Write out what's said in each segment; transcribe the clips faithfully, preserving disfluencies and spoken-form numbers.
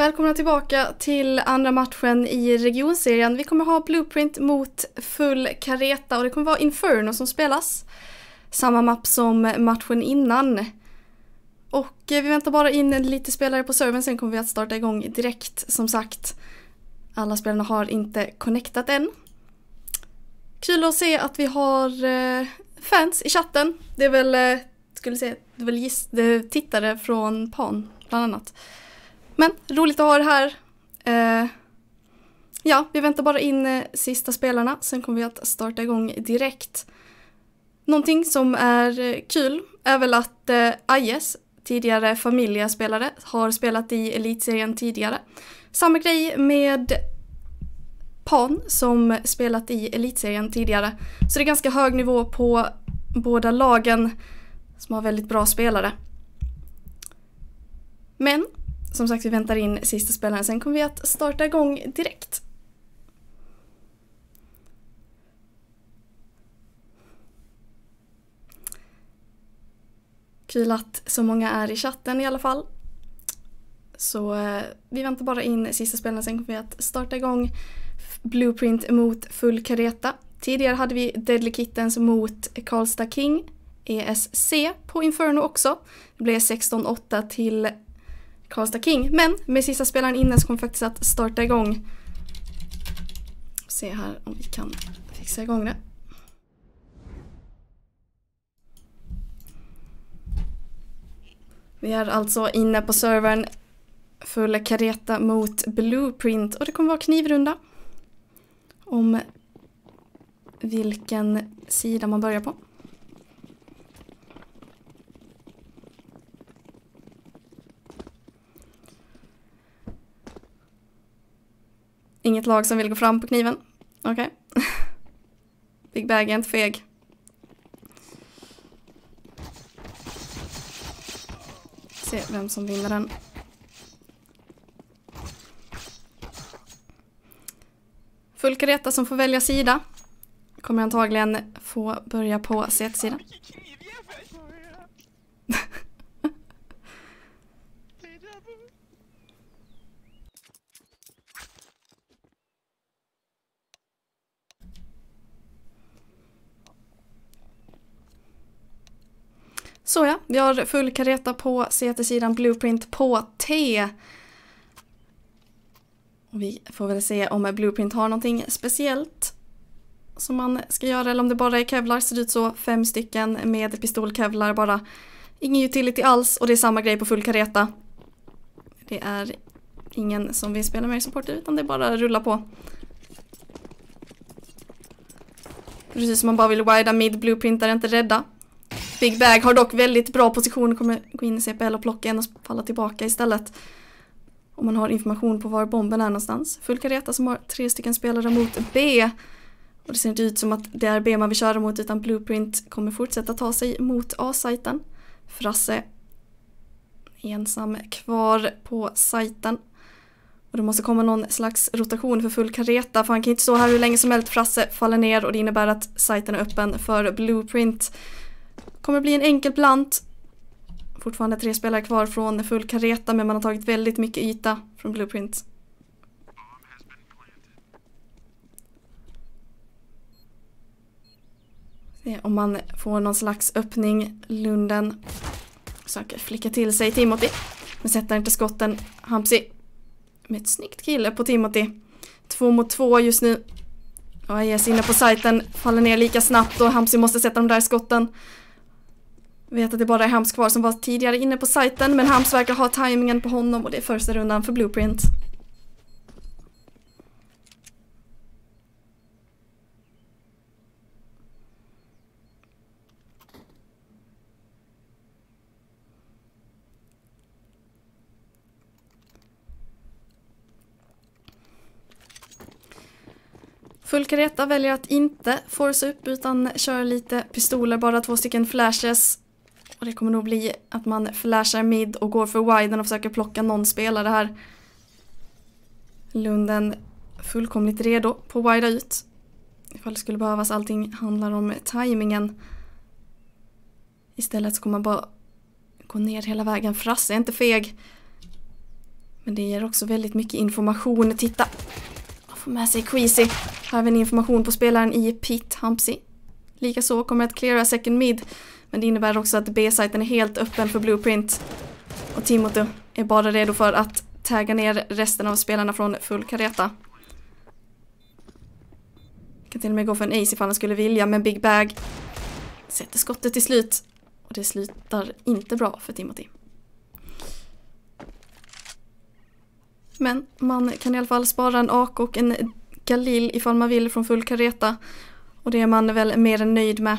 Välkomna tillbaka till andra matchen i regionserien. Vi kommer ha Blueprint mot Full Careta och det kommer vara Inferno som spelas. Samma mapp som matchen innan. Och vi väntar bara in lite spelare på servern, sen kommer vi att starta igång direkt. Som sagt, alla spelarna har inte connectat än. Kul att se att vi har fans i chatten. Det är väl, skulle säga, det är väl giss, det är tittare från Pan bland annat. Men roligt att ha det här. Eh, ja, vi väntar bara in eh, sista spelarna. Sen kommer vi att starta igång direkt. Någonting som är eh, kul är väl att eh, Ayes, tidigare familjespelare, har spelat i elitserien tidigare. Samma grej med Pan som spelat i elitserien tidigare. Så det är ganska hög nivå på båda lagen som har väldigt bra spelare. Men som sagt, vi väntar in sista spelaren. Sen kommer vi att starta igång direkt. Kul att så många är i chatten i alla fall. Så eh, vi väntar bara in sista spelaren. Sen kommer vi att starta igång Blueprint mot Full Careta. Tidigare hade vi Deadly Kittens mot Karlstad King E S C på Inferno också. Det blev sexton åtta till Karlstad King. Men med sista spelaren inne så kommer vi faktiskt att starta igång. Se här om vi kan fixa igång det. Vi är alltså inne på servern Full Careta mot Blueprint. Och det kommer vara knivrunda. Om vilken sida man börjar på. Inget lag som vill gå fram på kniven. Okej. Okay. Big Bag är inte feg. Se vem som vinner den. Full Careta som får välja sida kommer antagligen få börja på C-sidan. Så ja, vi har Full Careta på C-sidan, Blueprint på T. Och vi får väl se om Blueprint har någonting speciellt som man ska göra, eller om det bara är kevlar. Ser ut så, fem stycken med pistolkevlar bara. Ingen utility alls, och det är samma grej på Full Careta. Det är ingen som vill spela mer support utan det är bara att rulla på. Precis som man bara vill wida mid, Blueprint är inte rädda. Big Bag har dock väldigt bra position, kommer gå in i C P L och plocka en och falla tillbaka istället. Om man har information på var bomben är någonstans. Full Careta som har tre stycken spelare mot B. Och det ser inte ut som att det är B man vill köra mot, utan Blueprint kommer fortsätta ta sig mot A-sajten. Frasse ensam kvar på sajten. Och det måste komma någon slags rotation för Full Careta, för han kan inte stå här hur länge som helst. Frasse faller ner och det innebär att sajten är öppen för Blueprint. Kommer bli en enkel blant. Fortfarande tre spelare kvar från Full Careta, men man har tagit väldigt mycket yta från Blueprint. Se om man får någon slags öppning. Lunden söker flicka till sig Timothy, men sätter inte skotten. Hampsi med ett snyggt kille på Timothy. Två mot två just nu. Och Ayes inne på sajten, faller ner lika snabbt och Hampsi måste sätta de där skotten. Vet att det bara är Hams kvar som var tidigare inne på sajten, men Hams verkar ha timingen på honom och det är första rundan för Blueprint. Full Careta väljer att inte force upp utan kör lite pistoler, bara två stycken flashes. Och det kommer nog bli att man flashar mid och går för widen och försöker plocka någon spelare här. Lunden fullkomligt redo på wida ut. Ifall det skulle behövas, allting handlar om timingen. Istället så kommer man bara gå ner hela vägen. Frasse är inte feg. Men det ger också väldigt mycket information. Titta! Man får med sig Queasy. Här har vi en information på spelaren i pit, Hampsy. Likaså kommer att cleara second mid. Men det innebär också att B-siten är helt öppen för Blueprint. Och Timothy är bara redo för att tagga ner resten av spelarna från full kareta. Kan till och med gå för en ace ifall han skulle vilja, men Big Bag sätter skottet till slut. Och det slutar inte bra för Timothy. Men man kan i alla fall spara en A K och en Galil ifall man vill från full kareta. Och det är man väl mer än nöjd med.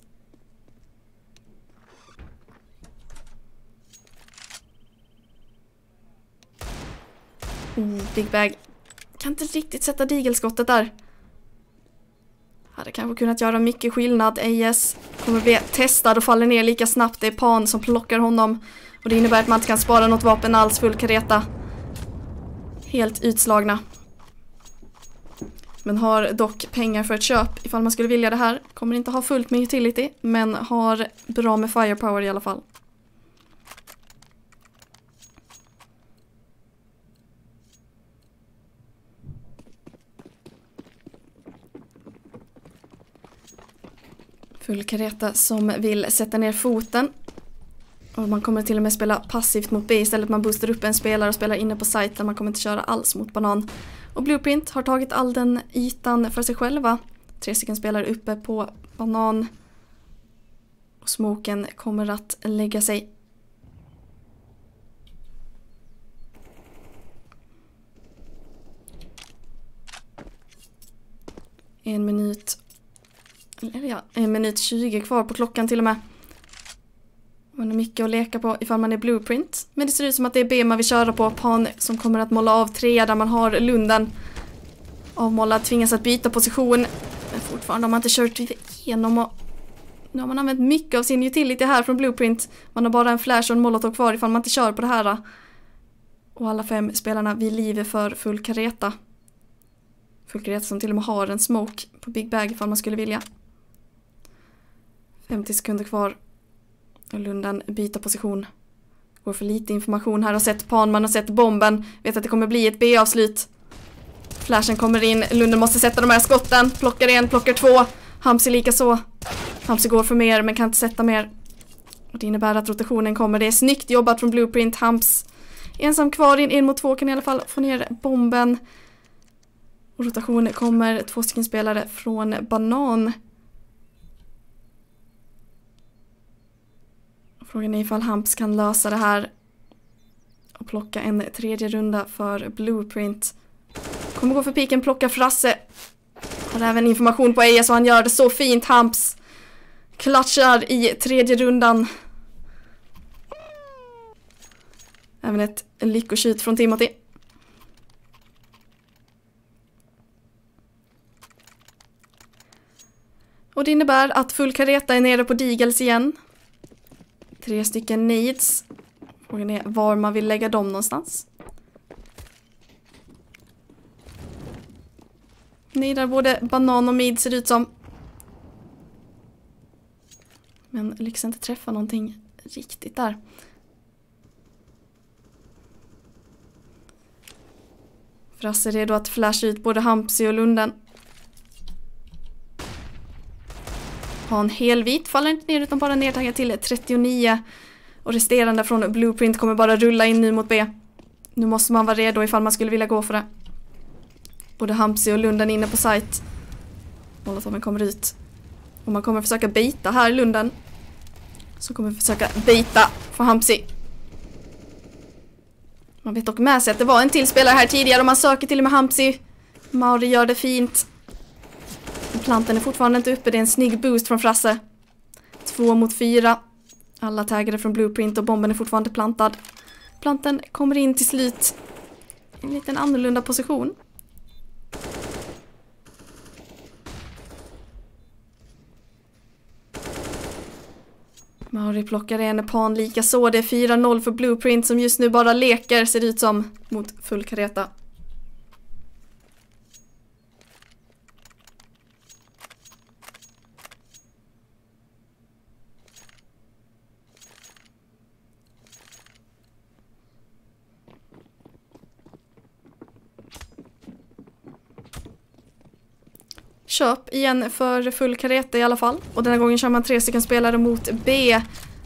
Oh, Big Bag kan inte riktigt sätta digelskottet där. Hade kanske kunnat göra mycket skillnad. A S kommer bli testad och faller ner lika snabbt. Det är Pan som plockar honom. Och det innebär att man inte kan spara något vapen alls, full kareta. Helt utslagna. Men har dock pengar för ett köp ifall man skulle vilja det här. Kommer inte ha fullt med utility, men har bra med firepower i alla fall. Full kareta som vill sätta ner foten. Och man kommer till och med spela passivt mot B istället. Man boostar upp en spelare och spelar inne på sajten. Man kommer inte köra alls mot banan. Och Blueprint har tagit all den ytan för sig själva. Tre stycken spelare uppe på banan. Och smoken kommer att lägga sig. En minut. Eller ja, en minut tjugo kvar på klockan till och med. Man har mycket att leka på ifall man är Blueprint. Men det ser ut som att det är B man vill köra på. Pan som kommer att måla av tre där man har Lunden. Avmålad tvingas att byta position. Men fortfarande har man inte kört igenom. Och nu har man använt mycket av sin utility här från Blueprint. Man har bara en flash och en molotov kvar ifall man inte kör på det här. Och alla fem spelarna vid livet för full kareta. Full kareta som till och med har en smoke på Big Bag ifall man skulle vilja. femtio sekunder kvar. Och Lunden byter position. Går för lite information här. Har sett Pan, man har sett bomben. Vet att det kommer bli ett B-avslut. Flashen kommer in. Lunden måste sätta de här skotten. Plockar en, plockar två. Hampsy lika så. Hampsy går för mer men kan inte sätta mer. Och det innebär att rotationen kommer. Det är snyggt jobbat från Blueprint. Hamps ensam kvar in. En mot två kan i alla fall få ner bomben. Och rotationen kommer. Två stycken spelare från banan. Frågan är ifall Hamps kan lösa det här och plocka en tredje runda för Blueprint. Kommer gå för piken, plocka Frasse. Har även information på A S och han gör det så fint. Hamps klatschar i tredje rundan. Även ett lyckoskjut från Timothy. Och det innebär att full kareta är nere på Deagles igen. Tre stycken needs. Frågan är var man vill lägga dem någonstans. Needar både banan och mid ser det ut som. Men lyckas inte träffa någonting riktigt där. Frasse är redo att flasha ut både Hampsy och Lunden. Har en helvit, faller inte ner utan bara nedtaggad till trettionio. Och resterande från Blueprint kommer bara rulla in nu mot B. Nu måste man vara redo ifall man skulle vilja gå för det. Både Hampsy och Lunden inne på site. Molotoven kommer ut. Och man kommer försöka baita här Lunden. Så kommer vi försöka baita för Hampsy. Man vet dock med sig att det var en till spelare här tidigare och man söker till och med Hampsy. Mauri gör det fint. Planten är fortfarande inte uppe. Det är en snygg boost från Frasse. Två mot fyra. Alla taggade från Blueprint och bomben är fortfarande plantad. Planten kommer in till slut. En liten annorlunda position. Mauri plockar en Pan lika så. Det är fyra noll för Blueprint som just nu bara leker, ser ut som, mot full kareta. köp igen för full kareta i alla fall. Och den här gången kör man tre stycken spelare mot B.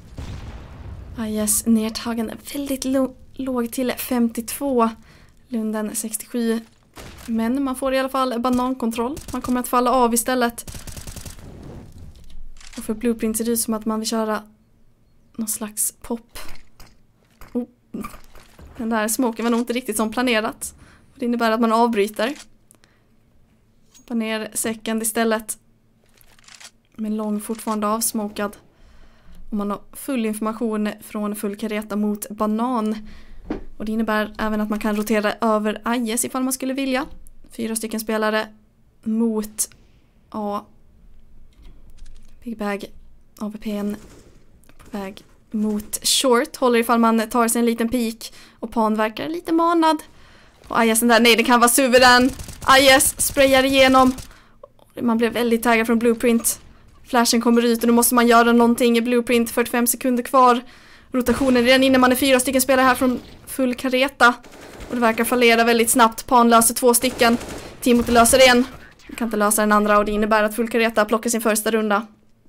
Ajes nedtagen väldigt lo- låg till femtiotvå. Lunden sextiosju. Men man får i alla fall banankontroll. Man kommer att falla av istället. Och för Blueprint ser det ut som att man vill köra någon slags pop. Oh. Den där smoken var nog inte riktigt som planerat. Det innebär att man avbryter. Hoppar ner second istället. Men lång fortfarande avsmokad. Och man har full information från full kareta mot banan. Och det innebär även att man kan rotera över Ajes ifall man skulle vilja. Fyra stycken spelare mot A. Big Bag, A V P:n på väg mot short. Håller ifall man tar sig en liten peak. Och Pan verkar lite manad. Och Ajes den där, nej det kan vara suverän. Ajes sprayar igenom. Man blev väldigt taggad från Blueprint. Flashen kommer ut och då måste man göra någonting i Blueprint. fyrtiofem sekunder kvar. Rotationen redan innan man är fyra stycken spelare här från full kareta. Och det verkar fallera väldigt snabbt. Pan löser två stycken. Timothy löser en. Kan inte lösa den andra och det innebär att full kareta plockar sin första runda.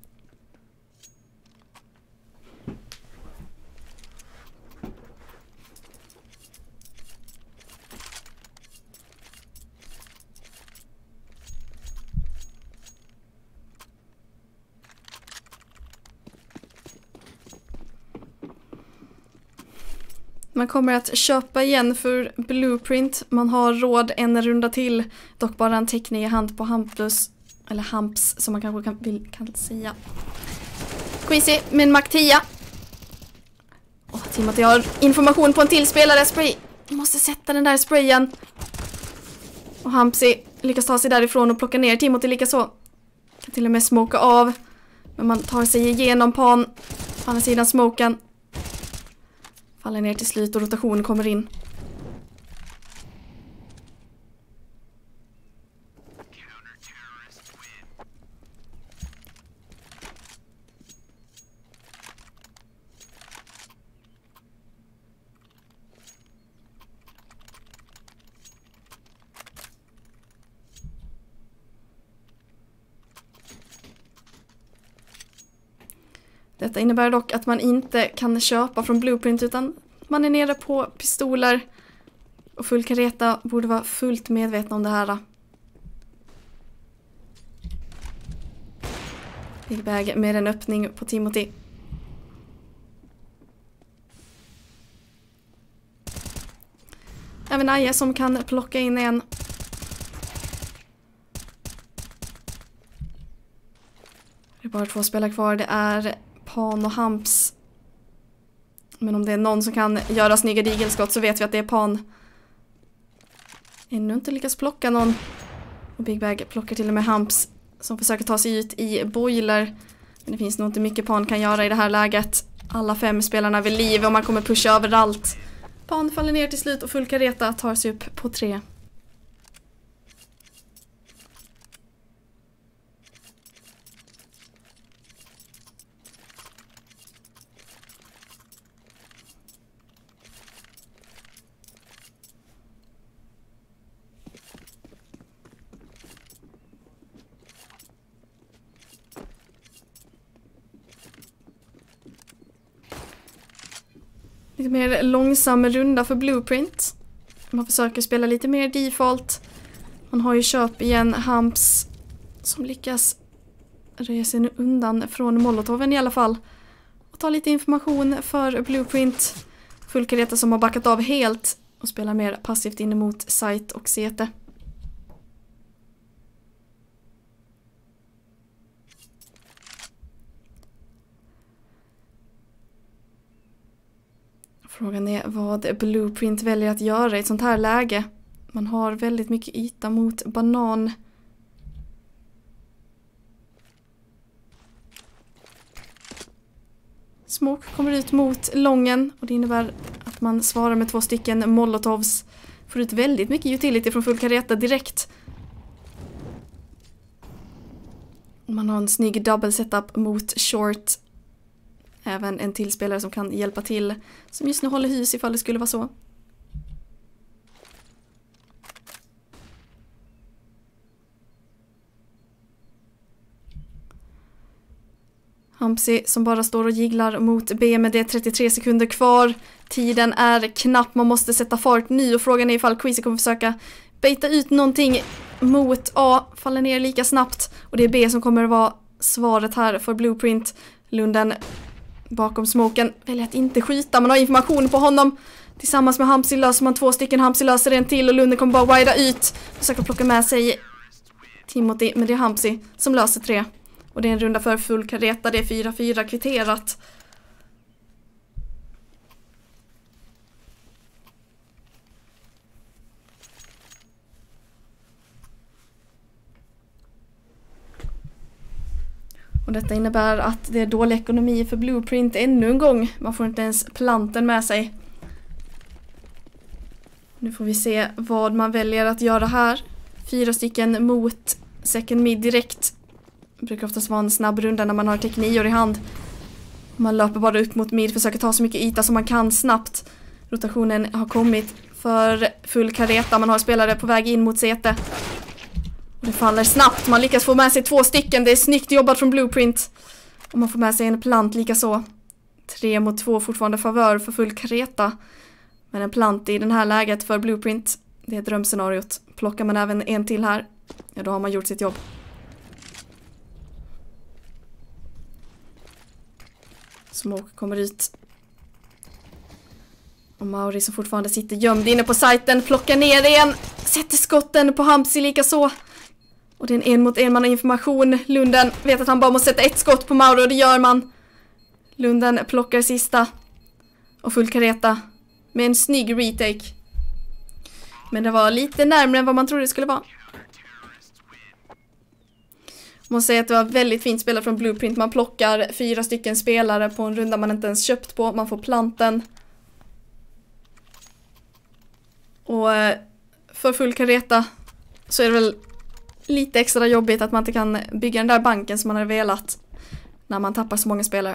Man kommer att köpa igen för Blueprint. Man har råd en runda till. Dock bara en teckning i hand på Hampus. Eller Hamps som man kanske kan, vill, kan säga. Quincy med en Mac tio. Åh, Timothy har information på en till spelare. Spray. Jag måste sätta den där sprayen. Och Hampsy lyckas ta sig därifrån och plocka ner Timothy likaså. Kan till och med smoka av. Men man tar sig igenom Pan. På andra sidan smoken. Faller ner till slut och rotation kommer in. Detta innebär dock att man inte kan köpa från Blueprint utan man är nere på pistoler. Och full kareta borde vara fullt medvetna om det här. Big Bag med en öppning på Timothy. Även Aja som kan plocka in en. Det är bara två spelare kvar. Det är Pan och Hamps. Men om det är någon som kan göra snygga digelskott så vet vi att det är Pan. Ännu inte lyckas plocka någon. Och Big Bag plockar till och med Hamps som försöker ta sig ut i boiler. Men det finns nog inte mycket Pan kan göra i det här läget. Alla fem spelarna vid liv och man kommer pusha överallt. Pan faller ner till slut och full kareta tar sig upp på tre. Lite mer långsam runda för Blueprint. Man försöker spela lite mer default. Man har ju köp igen Hamps som lyckas röja sig undan från Molotoven i alla fall. Och ta lite information för Blueprint. Full kareta som har backat av helt och spelar mer passivt in mot Sight och Sete. Frågan är vad Blueprint väljer att göra i ett sånt här läge. Man har väldigt mycket yta mot banan. Smoke kommer ut mot lången och det innebär att man svarar med två stycken molotovs. Får ut väldigt mycket utility från full kareta direkt. Man har en snygg double setup mot short. Även en till spelare som kan hjälpa till. Som just nu håller hus ifall det skulle vara så. Hampsi som bara står och giglar mot B med det trettiotre sekunder kvar. Tiden är knapp, man måste sätta fart nu och frågan är ifall Queasy kommer försöka baita ut någonting mot A, faller ner lika snabbt. Och det är B som kommer att vara svaret här för Blueprint. Lunden bakom smoken väljer att inte skjuta, man har information på honom. Tillsammans med Hampsi löser man två stycken, Hampsi löser en till och Lunden kommer bara wida ut. Försöker plocka med sig Timothy, men det är Hampsi som löser tre. Och det är en runda för full kareta, det är fyra fyra kvitterat. Och detta innebär att det är dålig ekonomi för Blueprint ännu en gång. Man får inte ens planten med sig. Nu får vi se vad man väljer att göra här. Fyra stycken mot second mid direkt. Det brukar oftast vara en snabb runda när man har tekniker i hand. Man löper bara upp mot mid, försöker ta så mycket yta som man kan snabbt. Rotationen har kommit för full kareta. Man har spelare på väg in mot sete. Och det faller snabbt. Man lyckas få med sig två stycken. Det är snyggt jobbat från Blueprint. Och man får med sig en plant lika så. Tre mot två fortfarande favör för full kareta. Men en plant i den här läget för Blueprint. Det är drömscenariot. Plockar man även en till här, ja då har man gjort sitt jobb. Smoke kommer ut. Och Mauri som fortfarande sitter gömd inne på sajten plockar ner en. Sätter skotten på Hampsi lika så. Och det är en en mot en, man har information. Lunden vet att han bara måste sätta ett skott på Mauri och det gör man. Lunden plockar sista. Och full kareta. Med en snygg retake. Men det var lite närmare än vad man trodde det skulle vara. Jag måste säga att det var väldigt fint spelat från Blueprint. Man plockar fyra stycken spelare på en runda man inte ens köpt på. Man får planten. Och för full kareta så är det väl lite extra jobbigt att man inte kan bygga den där banken som man hade velat när man tappar så många spelare.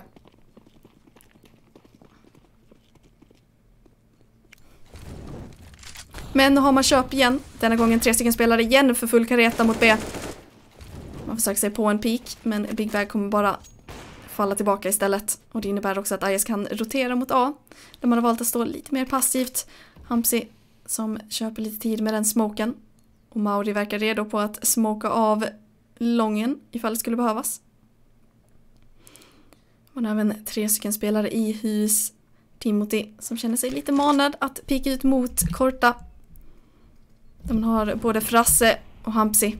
Men nu har man köp igen. Denna gången tre stycken spelare igen för full kareta mot B. Man försöker sig på en peak, men Big Bag kommer bara falla tillbaka istället. Och det innebär också att I S kan rotera mot A. Där man har valt att stå lite mer passivt. Hampsi som köper lite tid med den smoken. Och Mauri verkar redo på att smoka av lången ifall det skulle behövas. Man har även tre stycken spelare i hus. Timothy som känner sig lite manad att pika ut mot korta. Där man har både Frasse och Hampsi.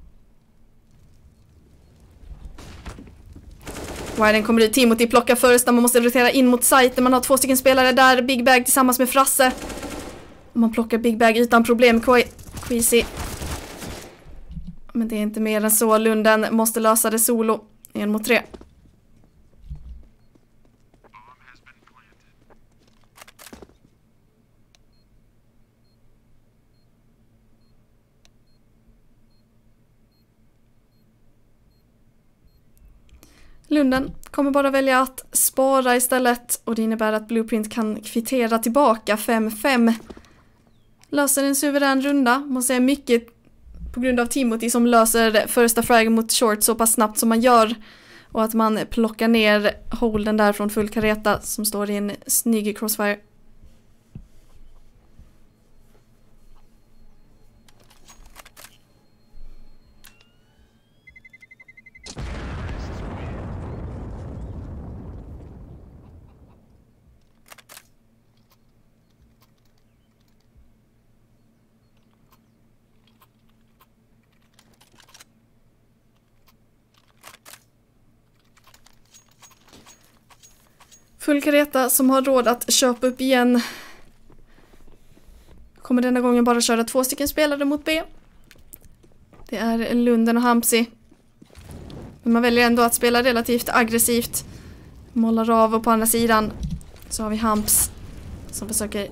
Widen kommer ut, Timothy plockar först när man måste rotera in mot sajten. Man har två stycken spelare där, Big Bag tillsammans med Frasse. Och man plockar Big Bag utan problem, Queasy. Men det är inte mer än så, Lunden måste lösa det solo. En mot tre. Lunden kommer bara välja att spara istället och det innebär att Blueprint kan kvittera tillbaka fem fem. Löser en suverän runda, måste säga mycket på grund av Timothy som löser första frag mot short så pass snabbt som man gör och att man plockar ner holden där från full kareta som står i en snygg crossfire. Full kareta som har råd att köpa upp igen kommer denna gången bara köra två stycken spelare mot B. Det är Lunden och Hampsi. Men man väljer ändå att spela relativt aggressivt. Målar av och på andra sidan så har vi Hamps som försöker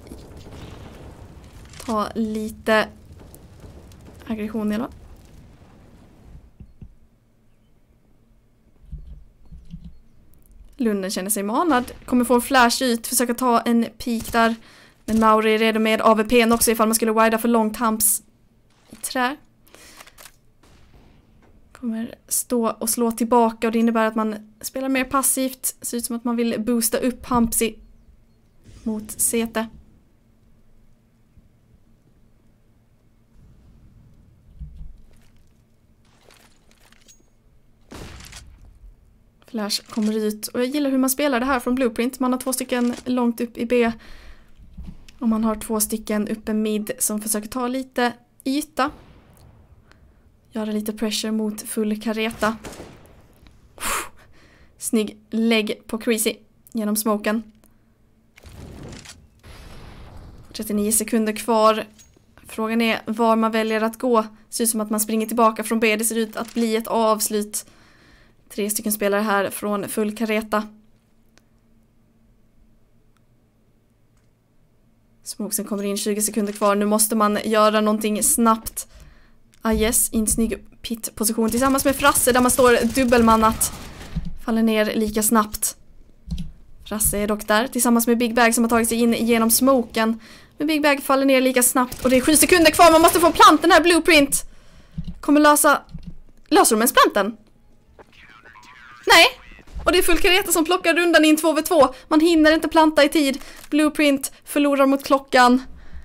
ta lite aggression i då. Lunden känner sig manad. Kommer få en flash ut. Försöka ta en peak där. Men Mauri är redo med A V P:n också ifall man skulle wida för långt Hamps i trä. Kommer stå och slå tillbaka och det innebär att man spelar mer passivt. Ser ut som att man vill boosta upp Hampsi mot Sete. Flash kommer ut och jag gillar hur man spelar det här från Blueprint. Man har två stycken långt upp i B och man har två stycken uppe mid som försöker ta lite yta. Göra lite pressure mot full kareta. Snygg lägg på Crazy genom smoken. trettionio sekunder kvar. Frågan är var man väljer att gå. Det ser ut som att man springer tillbaka från B. Det ser ut att bli ett avslut. Tre stycken spelare här från full kareta. Smokesen kommer in, tjugo sekunder kvar. Nu måste man göra någonting snabbt. Ah yes, in snygg pit-position tillsammans med Frasse där man står dubbelmannat. Faller ner lika snabbt. Frasse är dock där tillsammans med Big Bag som har tagit sig in genom smoken. Men Big Bag faller ner lika snabbt och det är sju sekunder kvar. Man måste få planten här, Blueprint. Kommer lösa... Löser de ens planten? Nej, och det är full kareta som plockar rundan in två v två. Man hinner inte planta i tid. Blueprint förlorar mot klockan.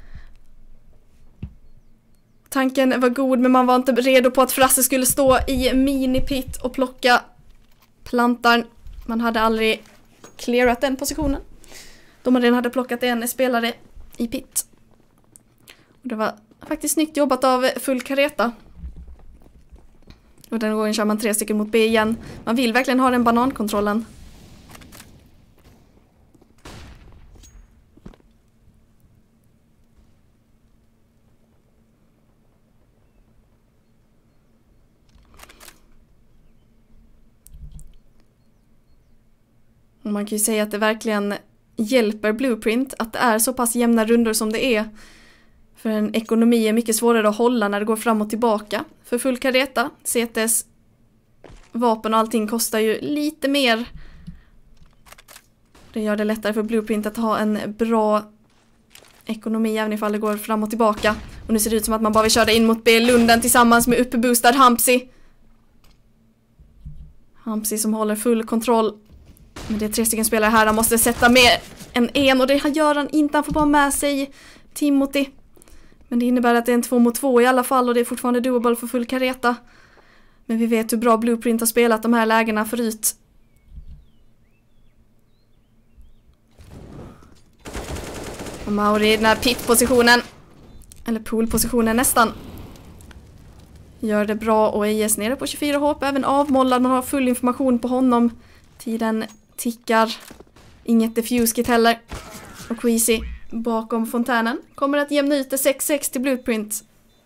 Tanken var god men man var inte redo på att Frasse skulle stå i minipit och plocka plantan. Man hade aldrig clearat den positionen. De redan hade plockat en spelare i pit. Och det var faktiskt snyggt jobbat av full kareta. Och den gången kör man tre stycken mot B igen. Man vill verkligen ha den banankontrollen. Och man kan ju säga att det verkligen hjälper Blueprint att det är så pass jämna rundor som det är. För en ekonomi är mycket svårare att hålla när det går fram och tillbaka. För full kareta, C T:s vapen och allting kostar ju lite mer. Det gör det lättare för Blueprint att ha en bra ekonomi även ifall det går fram och tillbaka. Och nu ser det ut som att man bara vill köra in mot B Lunden tillsammans med uppeboostad Hampsi. Hampsi som håller full kontroll. Men det är tre stycken spelare här. Han måste sätta mer än en och det gör han inte. Han får bara med sig Timothy. Men det innebär att det är en två mot två i alla fall och det är fortfarande doable för full kareta. Men vi vet hur bra Blueprint har spelat de här lägena förut. Och Mauri i den här pit-positionen, eller pool-positionen nästan, gör det bra och A S nere på tjugofyra H P, även avmollad. Man har full information på honom. Tiden tickar. Inget diffuse-kit heller. Och Queasy bakom fontänen kommer att jämna ut det sex sex till Blueprint.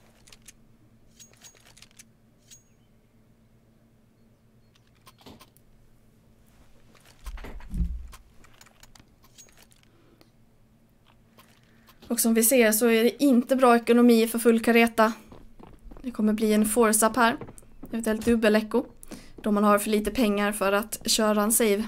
Och som vi ser så är det inte bra ekonomi för full kareta. Det kommer bli en force-up här. Eventuellt dubbel-echo. Då man har för lite pengar för att köra en save.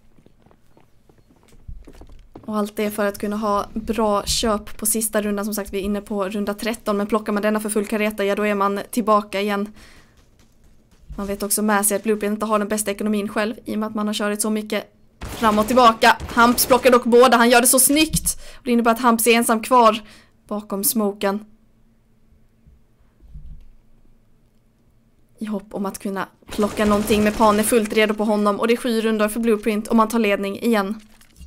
Och allt det för att kunna ha bra köp på sista rundan. Som sagt, vi är inne på runda tretton. Men plockar man denna för full kareta, ja då är man tillbaka igen. Man vet också med sig att Blueprint inte har den bästa ekonomin själv. I och med att man har kört så mycket fram och tillbaka. Hamps plockar dock båda, han gör det så snyggt. Och det innebär att Hamps är ensam kvar bakom smoken. I hopp om att kunna plocka någonting med Pan är fullt redo på honom. Och det är sju rundor för Blueprint och man tar ledning igen.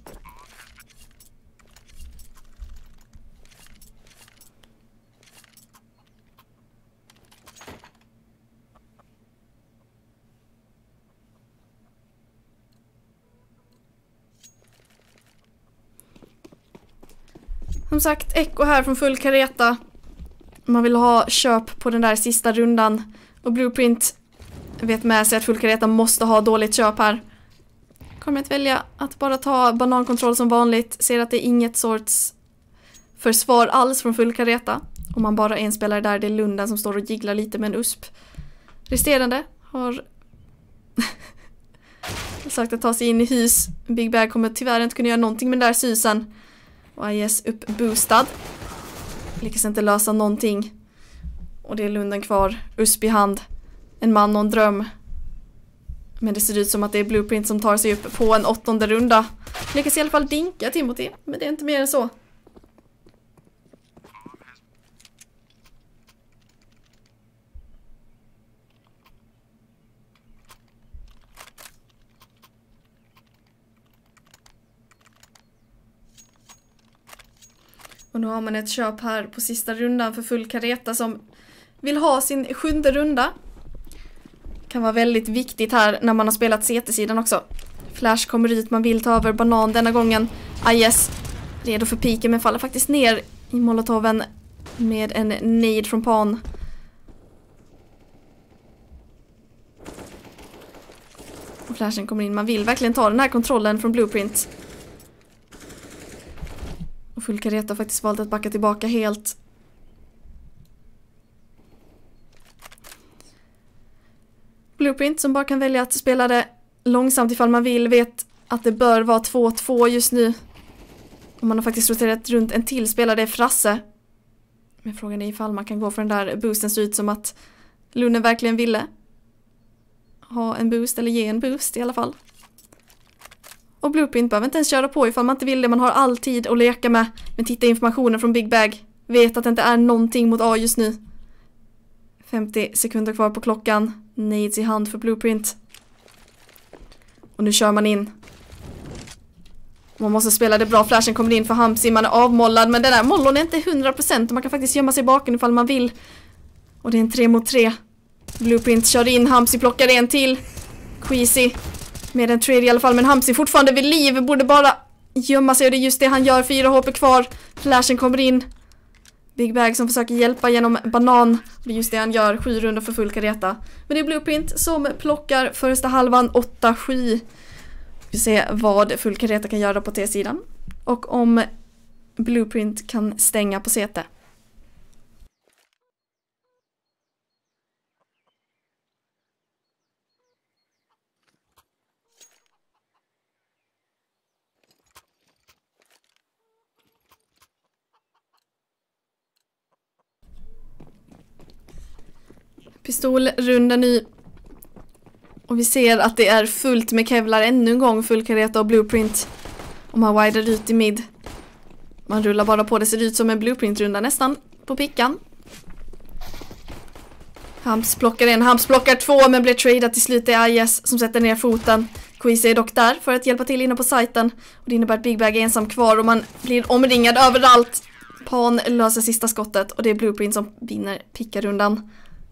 Som sagt, Echo här från full kareta. Man vill ha köp på den där sista rundan. Och Blueprint vet med sig att full kareta måste ha dåligt köp här. Kommer att välja att bara ta banankontroll som vanligt. Ser att det är inget sorts försvar alls från full kareta. Om man bara är en spelare där, det är Lunden som står och jigglar lite med en U S P. Resterande har sagt att ta sig in i hus. Big Bag kommer tyvärr inte kunna göra någonting med den där sysen. Och I S uppboostad. Lyckas inte lösa någonting. Och det är Lunden kvar. U S P i hand. en man och en dröm. Men det ser ut som att det är Blueprint som tar sig upp på en åttonde runda. Lyckas i alla fall dinka Timothy, men det är inte mer än så. Och nu har man ett köp här på sista rundan för full kareta som vill ha sin sjunde runda. Kan vara väldigt viktigt här när man har spelat C T-sidan också. Flash kommer ut, man vill ta över banan denna gången. Ayes redo för piken men faller faktiskt ner i molotoven med en nade från Pan. Och Flashen kommer in, man vill verkligen ta den här kontrollen från Blueprint. Och full kareta har faktiskt valt att backa tillbaka helt. Blueprint som bara kan välja att spela det långsamt ifall man vill, vet att det bör vara två två just nu. Och man har faktiskt roterat runt en till spelare, det är Frasse. Men frågan är ifall man kan gå för den där boosten, så ut som att Lunne verkligen ville ha en boost eller ge en boost i alla fall. Och Blueprint behöver inte ens köra på ifall man inte vill det, man har all tid att leka med. Men titta informationen från Big Bag, vet att det inte är någonting mot A just nu. femtio sekunder kvar på klockan. Nades i hand för Blueprint. Och nu kör man in. Man måste spela det bra. Flashen kommer in för Hamsi. Man är avmollad. Men den där mollon är inte hundra procent. Och man kan faktiskt gömma sig bakom ifall man vill. Och det är en tre mot tre. Blueprint kör in. Hamsi plockar en till. Queasy med en trade i alla fall. Men Hamsi fortfarande vid liv. Borde bara gömma sig. Och det är just det han gör. Fyra H P kvar. Flashen kommer in. Big Bag som försöker hjälpa genom banan. Det är just det han gör, sju runder för full kareta. Men det är Blueprint som plockar första halvan åtta sju. Vi ser vad full kareta kan göra på T-sidan. Och om Blueprint kan stänga på C T. Pistolrunda nu. Och vi ser att det är fullt med kevlar ännu en gång. Full kareta och Blueprint. Och man wider ut i mid. Man rullar bara på, det ser ut som en Blueprint-runda nästan på pickan. Hamps plockar en, Hamps plockar två men blir tradad till slut. Det är Ayes som sätter ner foten. Queasy är dock där för att hjälpa till inne på sajten. Och det innebär att Big Bag är ensam kvar och man blir omringad överallt. Pan löser sista skottet och det är Blueprint som vinner pickarundan.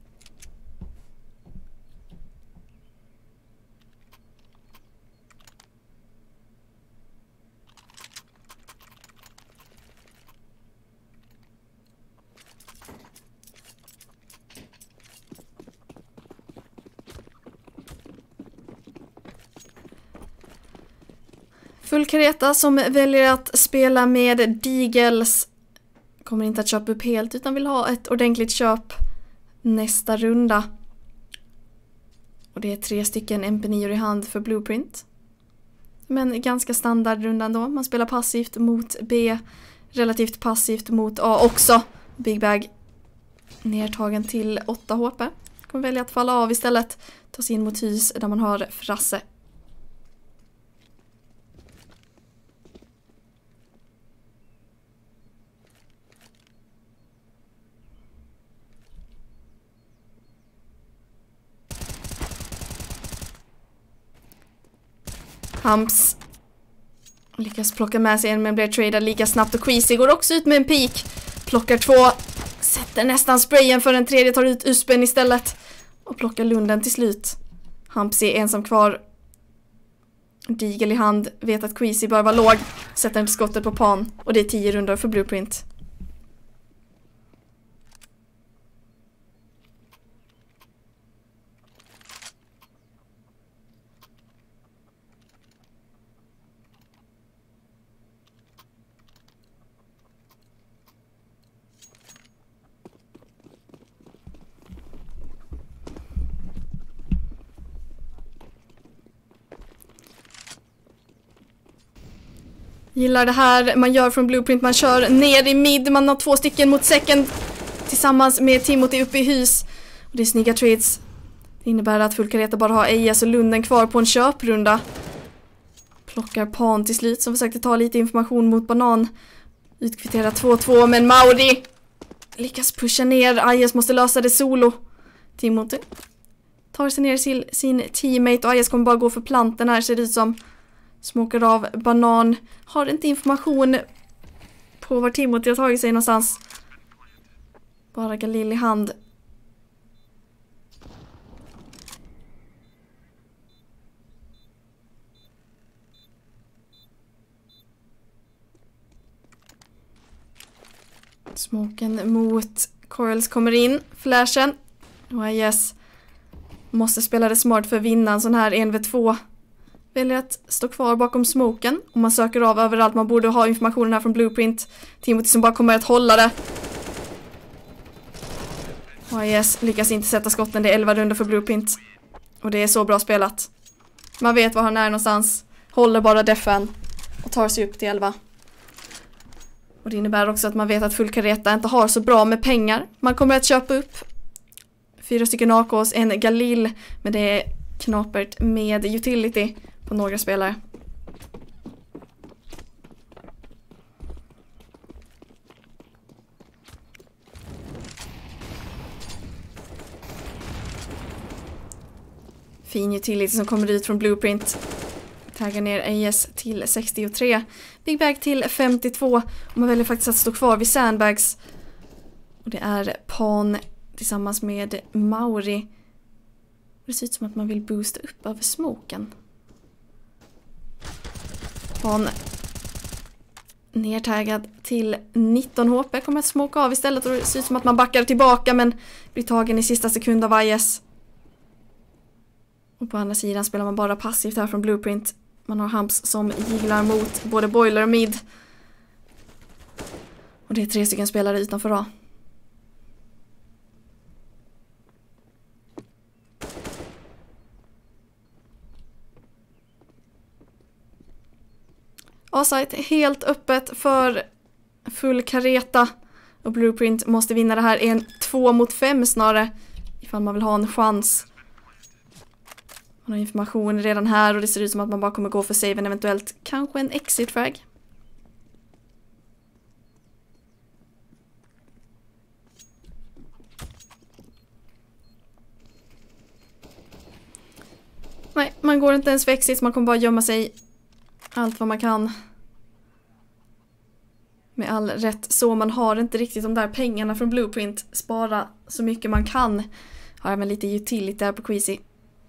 Full kareta som väljer att spela med Deagles kommer inte att köpa upp helt utan vill ha ett ordentligt köp nästa runda. Och det är tre stycken M P nio i hand för Blueprint. Men ganska standard rundan då. Man spelar passivt mot B, relativt passivt mot A också. Big Bag nertagen till åtta H P. Kommer välja att falla av istället. Ta sig in mot hus där man har Frasse. Hamps lyckas plocka med sig en men blir tradad lika snabbt och Queasy går också ut med en peak. Plockar två, sätter nästan sprayen för den tredje, tar ut uspen istället och plockar lunden till slut. Hamps är ensam kvar. Deagle i hand, vet att Queasy bör vara låg, sätter en skottet på Pan och det är tio runder för Blueprint. Gillar det här man gör från Blueprint. Man kör ner i mid. Man har två stycken mot second tillsammans med Timothy uppe i hus. Och det är snygga trades. Det innebär att Fullkareta bara har A S och Lunden kvar på en köprunda. Plockar Pan till slut som försökte ta lite information mot Banan. Utkvittera två två, men Mauri lyckas pusha ner. A S måste lösa det solo. Timothy tar sig ner till sin teammate och A S kommer bara gå för planten här, ser det ut som. Smokar av Banan. Har inte information på var Timothy har tagit sig någonstans. Bara Galil i hand. Smoken mot Coils kommer in. Flashen. Och yes. Måste spela det smart för att vinna en sån här en mot två. Väljer att stå kvar bakom smoken. Och man söker av överallt. Man borde ha informationen här från Blueprint. Timothy som bara kommer att hålla det. Och yes. Lyckas inte sätta skotten. Det är elva runder för Blueprint. Och det är så bra spelat. Man vet var han är någonstans. Håller bara defen. Och tar sig upp till elva. Och det innebär också att man vet att Fullkareta inte har så bra med pengar. Man kommer att köpa upp fyra stycken A Ks, en Galil, men det är knapert med utility på några spelare. Fin utility som kommer ut från Blueprint. Taggar ner A S till sextiotre. Big Bag till femtiotvå. Och man väljer faktiskt att stå kvar vid Sandbags. Och det är Pan tillsammans med Mauri. Det ser ut som att man vill boosta upp över smoken. Pan nertaggad till nitton H P. Kommer att smoka av istället. Och det ser ut som att man backar tillbaka men blir tagen i sista sekund av I S. Och på andra sidan spelar man bara passivt här från Blueprint. Man har Humps som giglar mot både Boiler och Mid. Och det är tre stycken spelare utanför A. A-site helt öppet för Fullkareta. Och Blueprint måste vinna det här en två mot fem snarare. Ifall man vill ha en chans. Man har information redan här och det ser ut som att man bara kommer gå för saven, eventuellt kanske en exit frag. Nej, man går inte ens för exit, man kommer bara gömma sig allt vad man kan. Med all rätt så, man har inte riktigt de där pengarna från Blueprint. Spara så mycket man kan. Har även lite utility där på Queasy.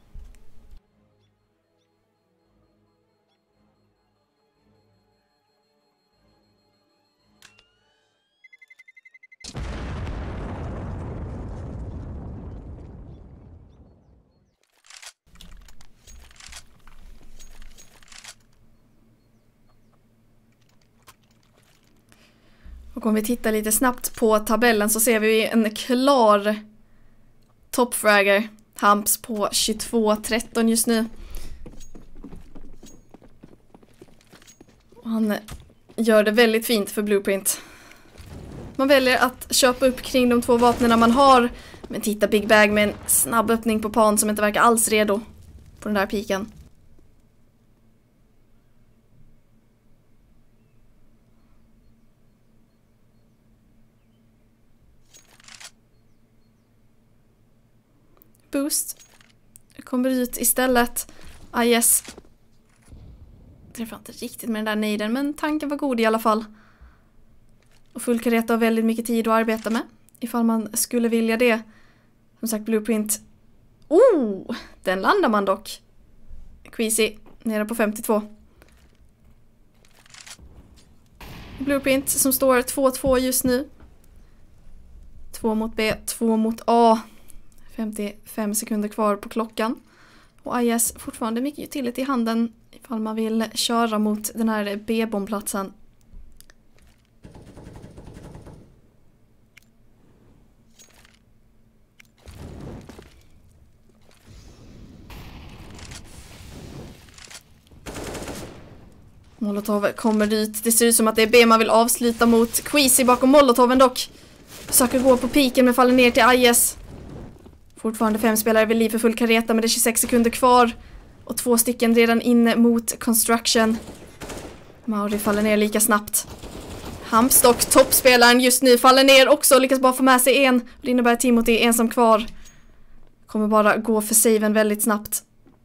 Och om vi tittar lite snabbt på tabellen så ser vi en klar toppfragger. Humps på tjugotvå tretton just nu. Och han gör det väldigt fint för Blueprint. Man väljer att köpa upp kring de två vapnen man har. Men titta Big Bag med en snabb öppning på Pan som inte verkar alls redo på den där piken. Boost kommer ut istället. Ah yes. Träffar inte riktigt med den där nejden, men tanken var god i alla fall. Och Fullkareta har väldigt mycket tid att arbeta med ifall man skulle vilja det. Som sagt Blueprint. Oh, den landar man dock. Queasy nere på femtiotvå. Blueprint som står två två just nu. två mot B, två mot A. femtiofem sekunder kvar på klockan. Och I S fortfarande mycket utility i handen ifall man vill köra mot den här B-bombplatsen. Molotov kommer ut. Det ser ut som att det är B man vill avsluta mot. Queasy bakom Molotoven dock. Försöker gå på piken men faller ner till I S. Fortfarande fem spelare vid liv för full kareta, men det är tjugosex sekunder kvar. Och två stycken redan inne mot construction. Mauri faller ner lika snabbt. Hampstock, toppspelaren just nu, faller ner också och lyckas bara få med sig en. Det innebär att Timothy är ensam kvar. Kommer bara gå för saven väldigt snabbt.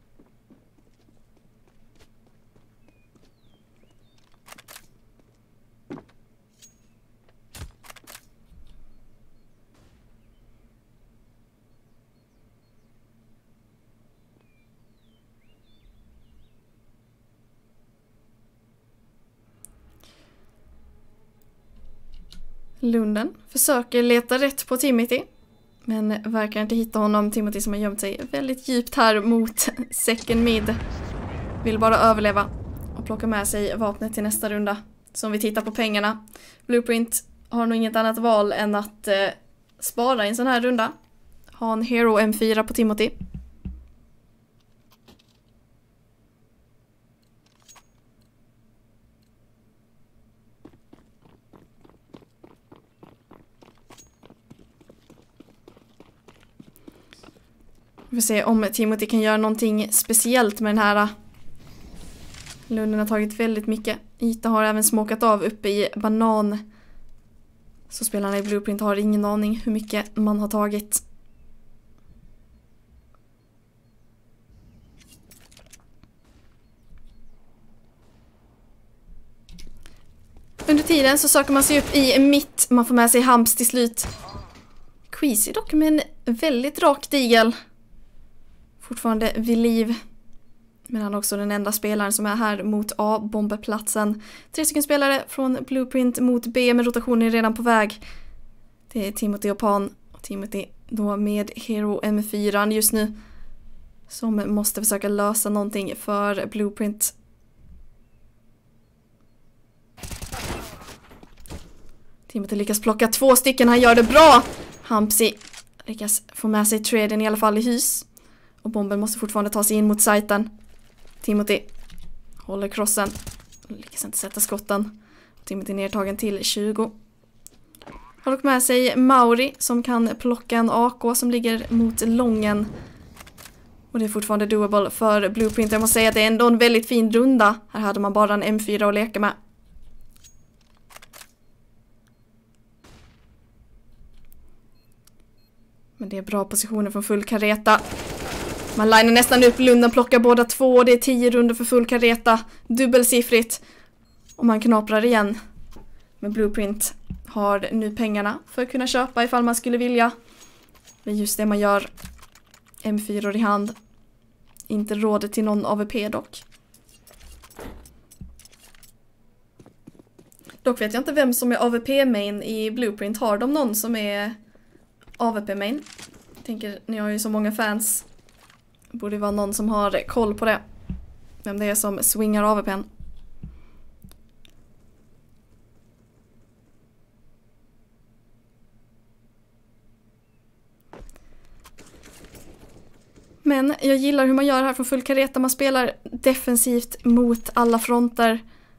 Lunden försöker leta rätt på Timothy, men verkar inte hitta honom. Timothy som har gömt sig väldigt djupt här mot second mid. Vill bara överleva och plocka med sig vapnet till nästa runda. Så om vi tittar på pengarna, Blueprint har nog inget annat val än att eh, spara i en sån här runda. Ha en Hero M fyra på Timothy. Vi får se om Timothy kan göra någonting speciellt med den här. Lunden har tagit väldigt mycket. Ita har även smokat av uppe i banan. Så spelarna i Blueprint har ingen aning hur mycket man har tagit. Under tiden så söker man sig upp i mitt. Man får med sig Hamps till slut. Queasy dock med en väldigt rak digel. Fortfarande vid liv. Men han är också den enda spelaren som är här mot A-bomberplatsen. Tre stycken spelare från Blueprint mot B, med rotationen är redan på väg. Det är Timothy och Pan. Och Timothy då med Hero M fyra just nu. Som måste försöka lösa någonting för Blueprint. Timothy lyckas plocka två stycken, han gör det bra. Hampsy lyckas få med sig traden i alla fall i hus. Och bomben måste fortfarande ta sig in mot sajten. Timothy håller crossen. Lyckas inte sätta skotten. Timothy nedtagen till tjugo. Har dock med sig Mauri som kan plocka en A K som ligger mot lången. Och det är fortfarande doable för Blueprint. Jag måste säga att det är ändå en väldigt fin runda. Här hade man bara en M fyra att leka med. Men det är bra positioner från full kareta. Man linar nästan upp, Lunden plockar båda två. Det är tio runder för full kareta. Dubbelsiffrigt. Och man knaprar igen. Men Blueprint har nu pengarna för att kunna köpa ifall man skulle vilja. Det är just det man gör. M fyra i hand. Inte rådet till någon A V P dock. Dock vet jag inte vem som är A V P-main i Blueprint. Har de någon som är A V P-main? Jag tänker, ni har ju så många fans. Borde vara någon som har koll på det. Vem det är som swingar A V P:n. Men jag gillar hur man gör här från full kareta. Man spelar defensivt mot alla fronter.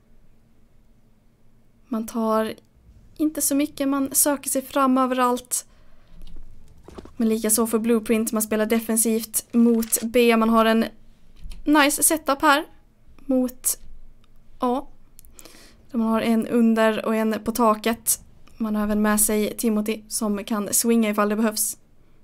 Man tar inte så mycket. Man söker sig fram överallt. Men lika så för Blueprint. Man spelar defensivt mot B. Man har en nice setup här. Mot A. Där man har en under och en på taket. Man har även med sig Timothy som kan swinga ifall det behövs.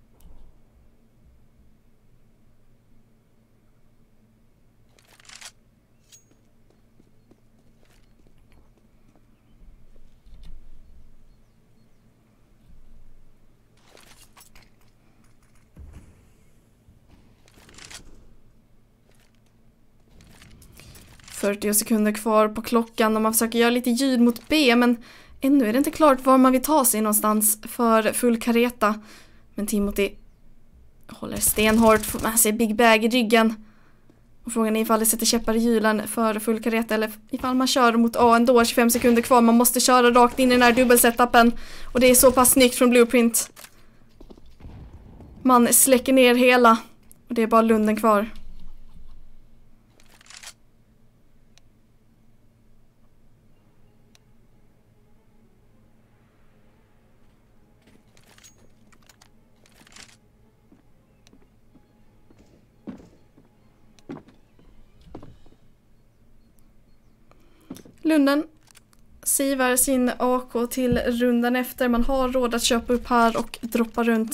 fyrtio sekunder kvar på klockan och man försöker göra lite ljud mot B, men ännu är det inte klart var man vill ta sig någonstans för full kareta. Men Timothy håller stenhårt, får med sig Big Bag i ryggen. Och frågan är ifall det sätter käppar i hjulen för full kareta eller ifall man kör mot A ändå. tjugofem sekunder kvar, man måste köra rakt in i den här dubbelsetappen. Och det är så pass snyggt från Blueprint. Man släcker ner hela och det är bara Lunden kvar. Lunden sivar sin A K till rundan efter. Man har råd att köpa upp här och droppa runt.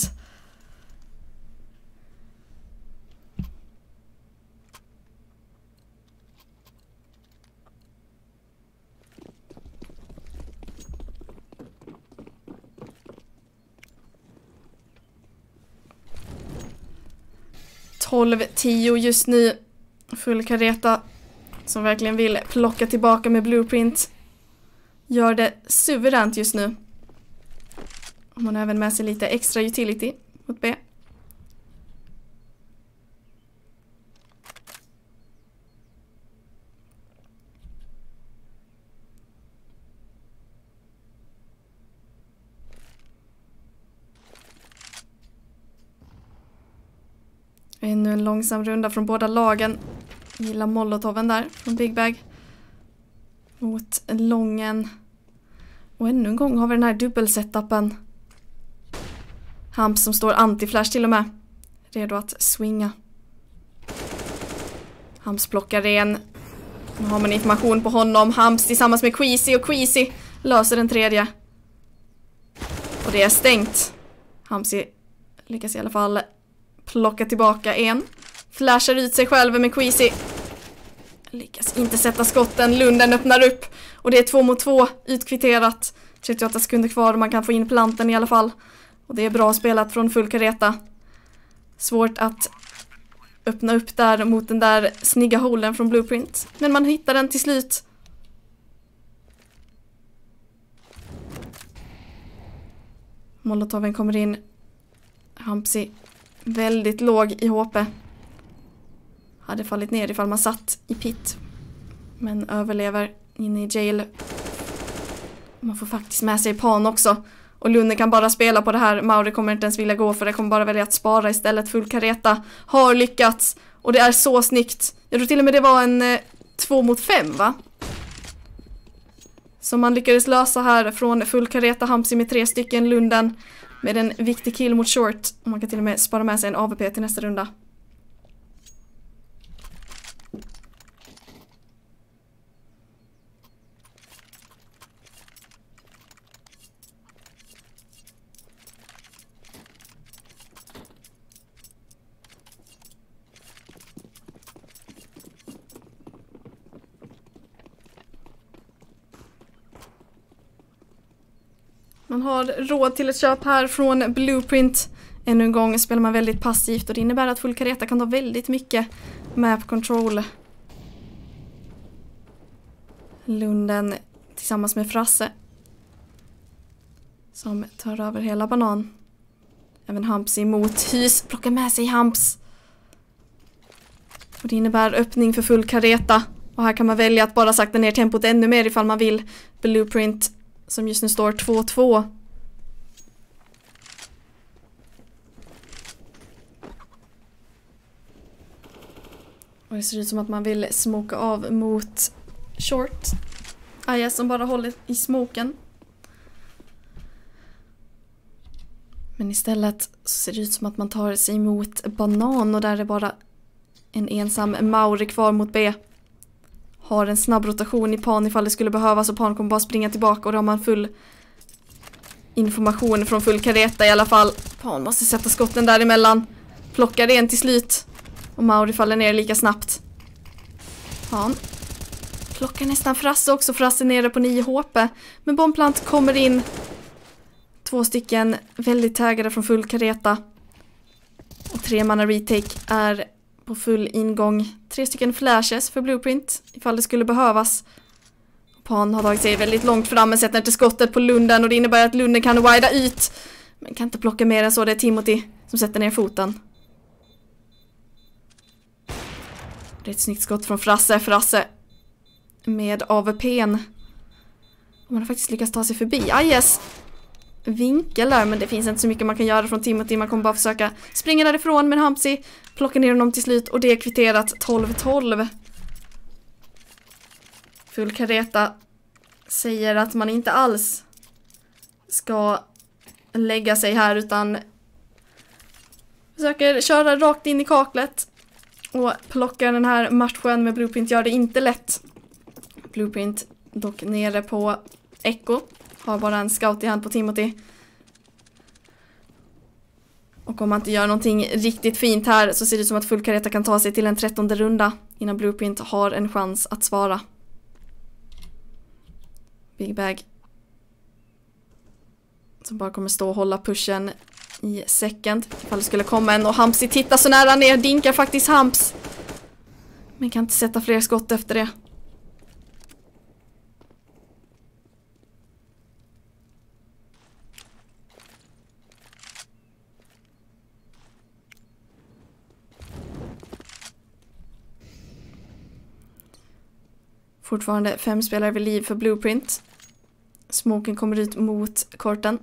tolv tio just nu. Full kareta som verkligen vill plocka tillbaka med Blueprint. Gör det suveränt just nu. Man har även med sig lite extra utility mot B. Ännu en långsam runda från båda lagen. Gillar molotoven där från Big Bag. Mot lången. Och ännu en gång har vi den här dubbelsetupen. Hamps som står anti-flash till och med. Redo att swinga. Hamps plockar en. Nu har man information på honom. Hamps tillsammans med Queasy och Queasy löser den tredje. Och det är stängt. Hampsy lyckas i alla fall plocka tillbaka en. Flashar ut sig själv med Queasy. Lyckas inte sätta skotten. Lunden öppnar upp. Och det är två mot två utkvitterat. trettioåtta sekunder kvar och man kan få in planten i alla fall. Och det är bra spelat från full kareta. Svårt att öppna upp där mot den där snygga holen från Blueprint. Men man hittar den till slut. Molotoven kommer in. Hampsy väldigt låg i H P. Hade fallit ner ifall man satt i pit. Men överlever inne i jail. Man får faktiskt med sig Pan också. Och Lunde kan bara spela på det här. Mauri kommer inte ens vilja gå för det kommer bara välja att spara istället. Full kareta har lyckats. Och det är så snyggt. Jag tror till och med det var en eh, två mot fem va? Som man lyckades lösa här från full kareta. Hampsy med tre stycken. Lunden med en viktig kill mot short. Och man kan till och med spara med sig en A V P till nästa runda. Man har råd till ett köp här från Blueprint. Ännu en gång spelar man väldigt passivt och det innebär att full kareta kan ta väldigt mycket map control. Lunden tillsammans med Frasse som tar över hela banan. Även Hamps emot hus. Plockar med sig Hamps. Och det innebär öppning för full kareta. Och här kan man välja att bara sakta ner tempot ännu mer ifall man vill. Blueprint som just nu står två två. Och det ser ut som att man vill smoka av mot short. Aja som bara håller i smoken. Men istället så ser det ut som att man tar sig emot banan och där är det bara en ensam Mauri kvar mot B. Har en snabb rotation i Pan ifall det skulle behövas och Pan kommer bara springa tillbaka och då har man full information från full kareta i alla fall. Pan måste sätta skotten däremellan. Plockar en till slut och Mauri faller ner lika snabbt. Pan plockar nästan Frasse också. Frasse nere på nio H P. Men bombplant kommer in. Två stycken väldigt taggade från full kareta. Och tre manna retake är på full ingång. Tre stycken flashes för Blueprint ifall det skulle behövas. Pan har tagit sig väldigt långt fram men sätter inte skottet på Lunden och det innebär att Lunden kan wida ut. Men kan inte plocka mer än så. Det är Timothy som sätter ner foten. Det är ett snyggt skott från Frasse. Frasse med A V P:n. Man har faktiskt lyckats ta sig förbi. Ah yes. Vinkel där, men det finns inte så mycket man kan göra från Timothy. Man kommer bara försöka springa därifrån, men Hampsy plockar ner honom till slut och det är kvitterat tolv tolv. Full kareta säger att man inte alls ska lägga sig här utan försöker köra rakt in i kaklet och plocka den här matchen med Blueprint gör det inte lätt. Blueprint Dock nere på Echo. Har bara en scout i hand på Timothy. Och om man inte gör någonting riktigt fint här så ser det ut som att Fullkareta kan ta sig till en trettonde runda innan Blueprint har en chans att svara. Big Bag. Som bara kommer stå och hålla pushen i second. Ifall det skulle komma en och Hampsy tittar så nära ner. Dinkar faktiskt Hamps. Men kan inte sätta fler skott efter det. Fortfarande fem spelare vid liv för Blueprint. Smoken kommer ut mot korten.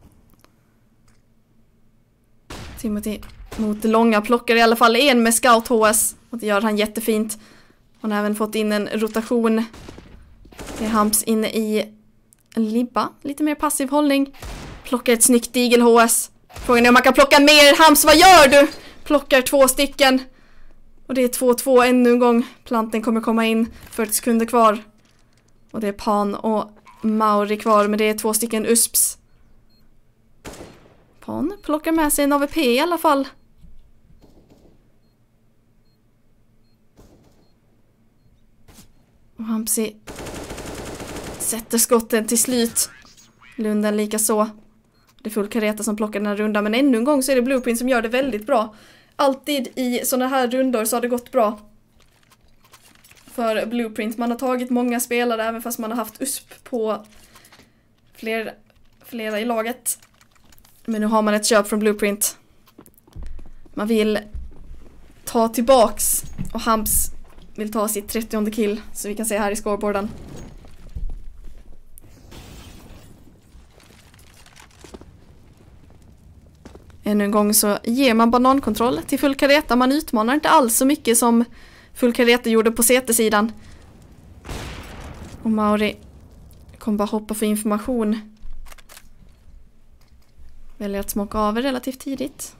Timothy mot det långa plockar i alla fall en med scout H S. Och det gör han jättefint. Han har även fått in en rotation. Det är Hamps inne i en libba. Lite mer passiv hållning. Plockar ett snyggt Eagle H S. Frågan är om man kan plocka mer. Hamps, vad gör du? Plockar två stycken. Och det är två två ännu en gång. Planten kommer komma in. fyrtio sekunder kvar. Och det är Pan och Mauri kvar. Men det är två stycken U S Ps. Pan plockar med sig en A V P i alla fall. Och Hampsy sätter skotten till slut. Lunden lika så. Det är Fullkareta som plockar den här rundan. Men ännu en gång så är det Blueprint som gör det väldigt bra. Alltid i såna här rundor så har det gått bra. För Blueprint. Man har tagit många spelare även fast man har haft U S P på fler, flera i laget. Men nu har man ett köp från Blueprint. Man vill ta tillbaks. Och Hamps vill ta sitt trettionde kill. Så vi kan se här i scoreboarden. Ännu en gång så ger man banankontroll till Fullkareta. Man utmanar inte alls så mycket som Fullkareta gjorde på C T-sidan. Och Mauri kommer bara hoppa för information. Väljer att smoka av relativt tidigt.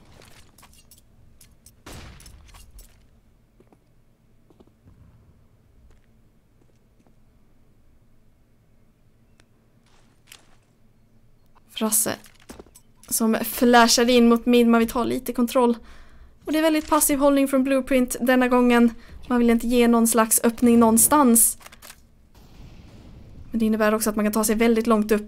Frasse som flashar in mot mid. Man vill ta lite kontroll. Och det är väldigt passiv hållning från Blueprint denna gången. Man vill inte ge någon slags öppning någonstans. Men det innebär också att man kan ta sig väldigt långt upp.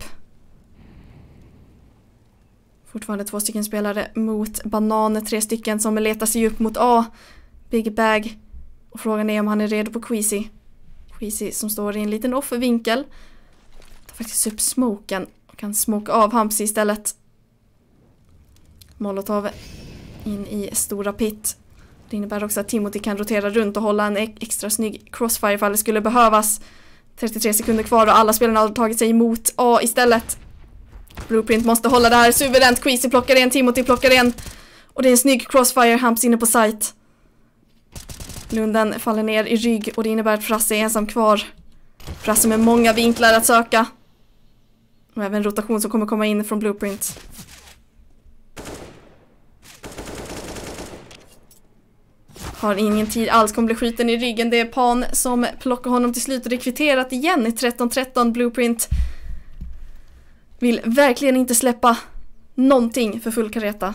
Fortfarande två stycken spelare mot Banan. Tre stycken som letar sig upp mot A. Big Bag. Och frågan är om han är redo på Queasy. Queasy som står i en liten offervinkel. Tar faktiskt upp smoken. Och kan smoka av Hampsy istället. Molotov in i stora pit. Det innebär också att Timothy kan rotera runt och hålla en extra snygg crossfire ifall det skulle behövas. trettiotre sekunder kvar och alla spelarna har tagit sig emot A istället. Blueprint måste hålla det här suveränt. Queasy plockar en, Timothy plockar en. Och det är en snygg crossfire, Hamps inne på site. Lunden faller ner i rygg och det innebär att Frasse är ensam kvar. Frasse med många vinklar att söka. Och även rotation som kommer komma in från Blueprint. Har ingen tid alls, kommer bli skjuten i ryggen. Det är Pan som plockar honom till slut och det är kvitterat igen i tretton tretton. Blueprint vill verkligen inte släppa någonting för Fullkareta.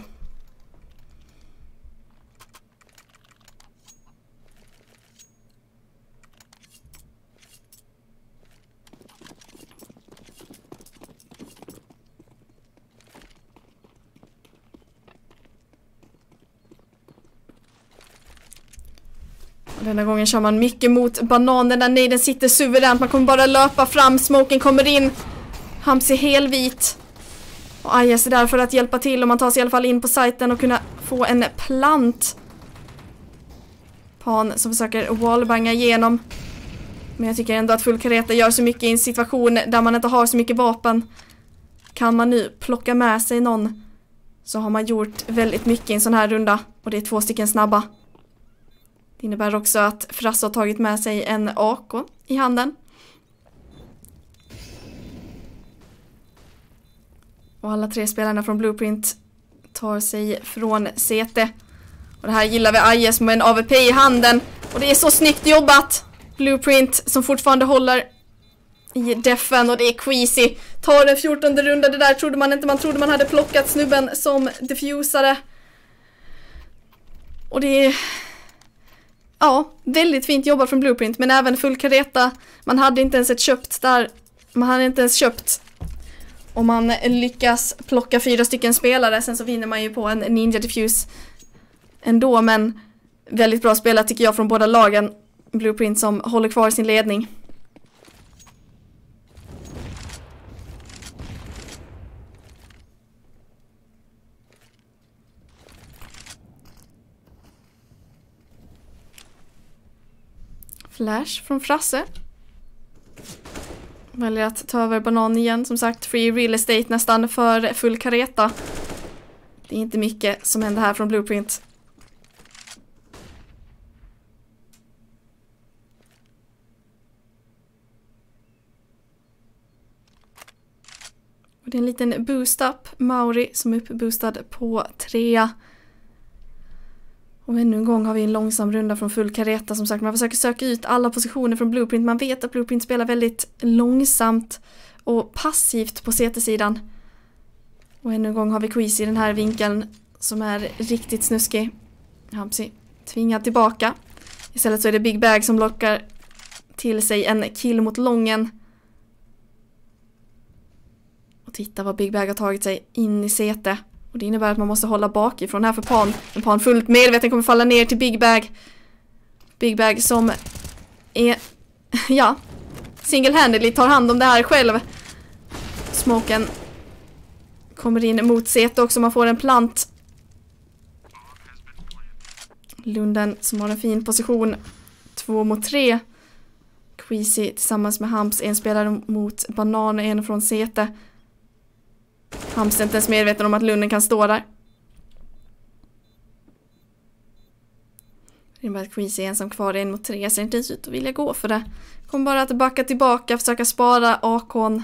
Denna gången kör man mycket mot bananen. Där nejden sitter suveränt. Man kommer bara löpa fram. Smoken kommer in. Hamps är helvit. Och Ajes är där för att hjälpa till. Och man tar sig i alla fall in på sajten och kunna få en plant. Pan som försöker wallbanga igenom. Men jag tycker ändå att Fullkareta gör så mycket i en situation där man inte har så mycket vapen. Kan man nu plocka med sig någon så har man gjort väldigt mycket i en sån här runda. Och det är två stycken snabba. Det innebär också att Frasse har tagit med sig en A K i handen. Och alla tre spelarna från Blueprint tar sig från C T. Och det här gillar vi Ajes med en A V P i handen. Och det är så snyggt jobbat. Blueprint som fortfarande håller i defen och det är Queasy. Tar den fjortonde runda, det där trodde man inte. Man trodde man hade plockat snubben som diffusare. Och det är... Ja, väldigt fint jobbat från Blueprint, men även full kareta. Man hade inte ens ett köpt där. Man hade inte ens köpt. Och man lyckas plocka fyra stycken spelare. Sen så vinner man ju på en Ninja Diffuse ändå, men väldigt bra spelat tycker jag från båda lagen. Blueprint som håller kvar sin ledning. Flash från Frasse. Väljer att ta över banan igen. Som sagt, free real estate nästan för full kareta. Det är inte mycket som händer här från Blueprint. Och det är en liten boost-up. Mauri som är uppboostad på trea. Och ännu en gång har vi en långsam runda från full kareta. Som sagt, man försöker söka ut alla positioner från Blueprint. Man vet att Blueprint spelar väldigt långsamt och passivt på C T-sidan. Och ännu en gång har vi Queasy i den här vinkeln som är riktigt snuskig. Hampsy tvingar tillbaka. Istället så är det Big Bag som lockar till sig en kill mot lången. Och titta vad Big Bag har tagit sig in i C T. Och det innebär att man måste hålla bakifrån här för Pan. Men Pan fullt medveten kommer falla ner till Big Bag. Big Bag som är, ja, single-handedly tar hand om det här själv. Smoken kommer in mot C T också. Man får en plant. Lunden som har en fin position. Två mot tre. Queasy tillsammans med Hamps. En spelare mot Banan och en från C T. Hamps är inte ens medveten om att Lunden kan stå där. Det innebär att Queasy är ensam kvar en mot tre. Ser inte ens ut att vilja gå för det. Kommer bara att backa tillbaka. Försöka spara A K:n.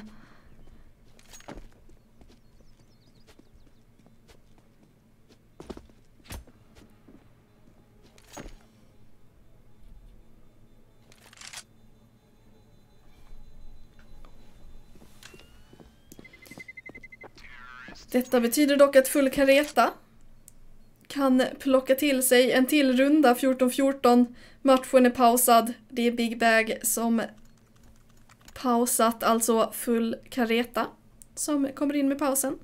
Detta betyder dock att full kareta kan plocka till sig en till runda fjorton fjorton. Matchen är pausad. Det är Big Bag som pausat, alltså full kareta som kommer in med pausen.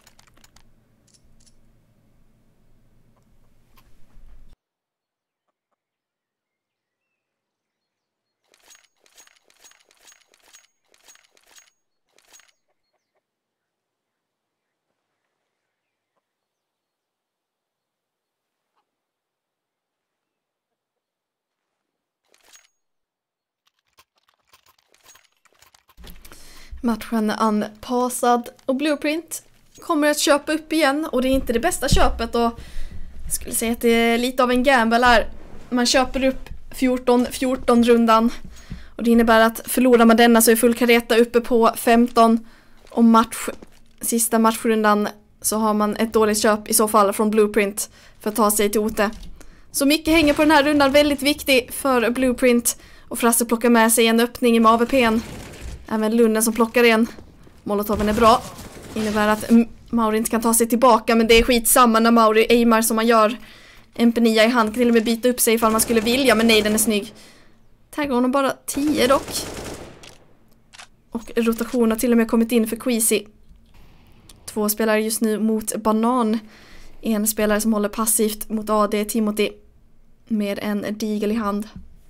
Matchen är anpassad och Blueprint kommer att köpa upp igen och det är inte det bästa köpet och jag skulle säga att det är lite av en gamble här. Man köper upp fjorton fjorton rundan och det innebär att förlorar man denna så är full kareta uppe på femton och match, sista matchrundan så har man ett dåligt köp i så fall från Blueprint för att ta sig till O T. Så mycket hänger på den här rundan, väldigt viktig för Blueprint och Frasse plockar med sig en öppning i A V P:n. Även Lunden som plockar en. Molotoven är bra. Innebär att Mauri inte kan ta sig tillbaka. Men det är skitsamma när Mauri aimar som man gör. M P nio i hand kan till och med byta upp sig ifall man skulle vilja. Men nej, den är snygg. Taggar honom bara tio dock. Och rotation har till och med kommit in för Queasy. Två spelare just nu mot Banan. En spelare som håller passivt mot A D, Timothy. Med en digel i hand.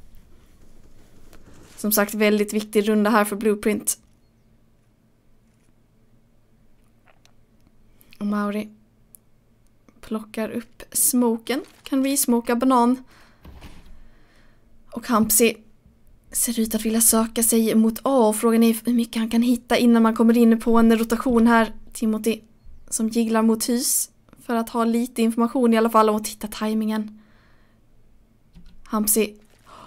Som sagt, väldigt viktig runda här för Blueprint. Och Mauri plockar upp smoken. Kan resmoka Banan. Och Hampsy ser ut att vilja söka sig mot A. Och frågan är hur mycket han kan hitta innan man kommer in på en rotation här. Timothy som jigglar mot hus. För att ha lite information i alla fall. Och titta tajmingen. Hampsy.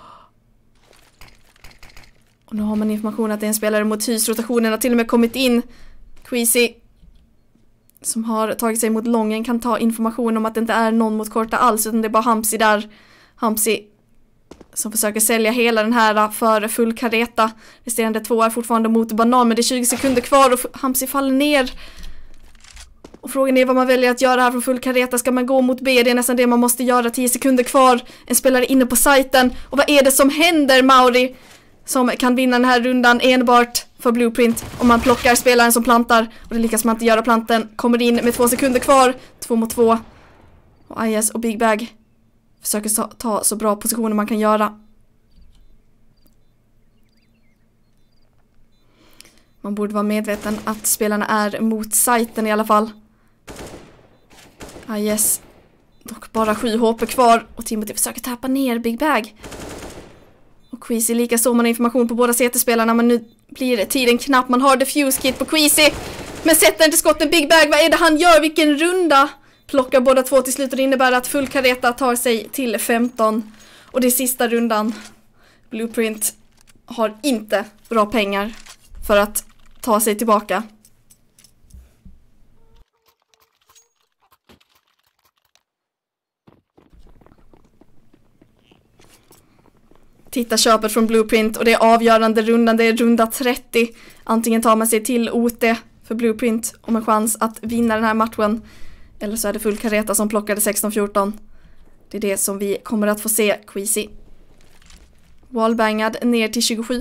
Och nu har man information att det är en spelare mot hus. Rotationen har till och med kommit in. Queasy som har tagit sig mot lången kan ta information om att det inte är någon mot korta alls utan det är bara Hampsy där. Hampsy som försöker sälja hela den här för full kareta. Resterande två är fortfarande mot banan, men det är tjugo sekunder kvar och Hamsi faller ner. Och frågan är vad man väljer att göra här från full kareta. Ska man gå mot B? Det är nästan det man måste göra. tio sekunder kvar. En spelare inne på sajten. Och vad är det som händer, Mauri? Som kan vinna den här rundan enbart för Blueprint. Om man plockar spelaren som plantar. Och det lyckas man inte göra, planten. Kommer in med två sekunder kvar. Två mot två. Och I S och Big Bag försöker ta så bra positioner man kan göra. Man borde vara medveten att spelarna är mot sajten i alla fall. Ah yes. Dock bara sju H P kvar. Och Timothy försöker tappa ner Big Bag. Och Queasy lika så, man har information på båda C T-spelarna. Men nu blir tiden knapp. Man har defuse kit på Queasy. Men sätter inte skotten. Big Bag, vad är det han gör? Vilken runda? Plockar båda två till slut och det innebär att full kareta tar sig till femton. Och det är sista rundan. Blueprint har inte bra pengar för att ta sig tillbaka. Titta köpet från Blueprint och det är avgörande rundan. Det är runda trettio. Antingen tar man sig till O T för Blueprint om en chans att vinna den här matchen. Eller så är det full kareta som plockade sexton fjorton. Det är det som vi kommer att få se. Queasy wallbangad ner till tjugosju.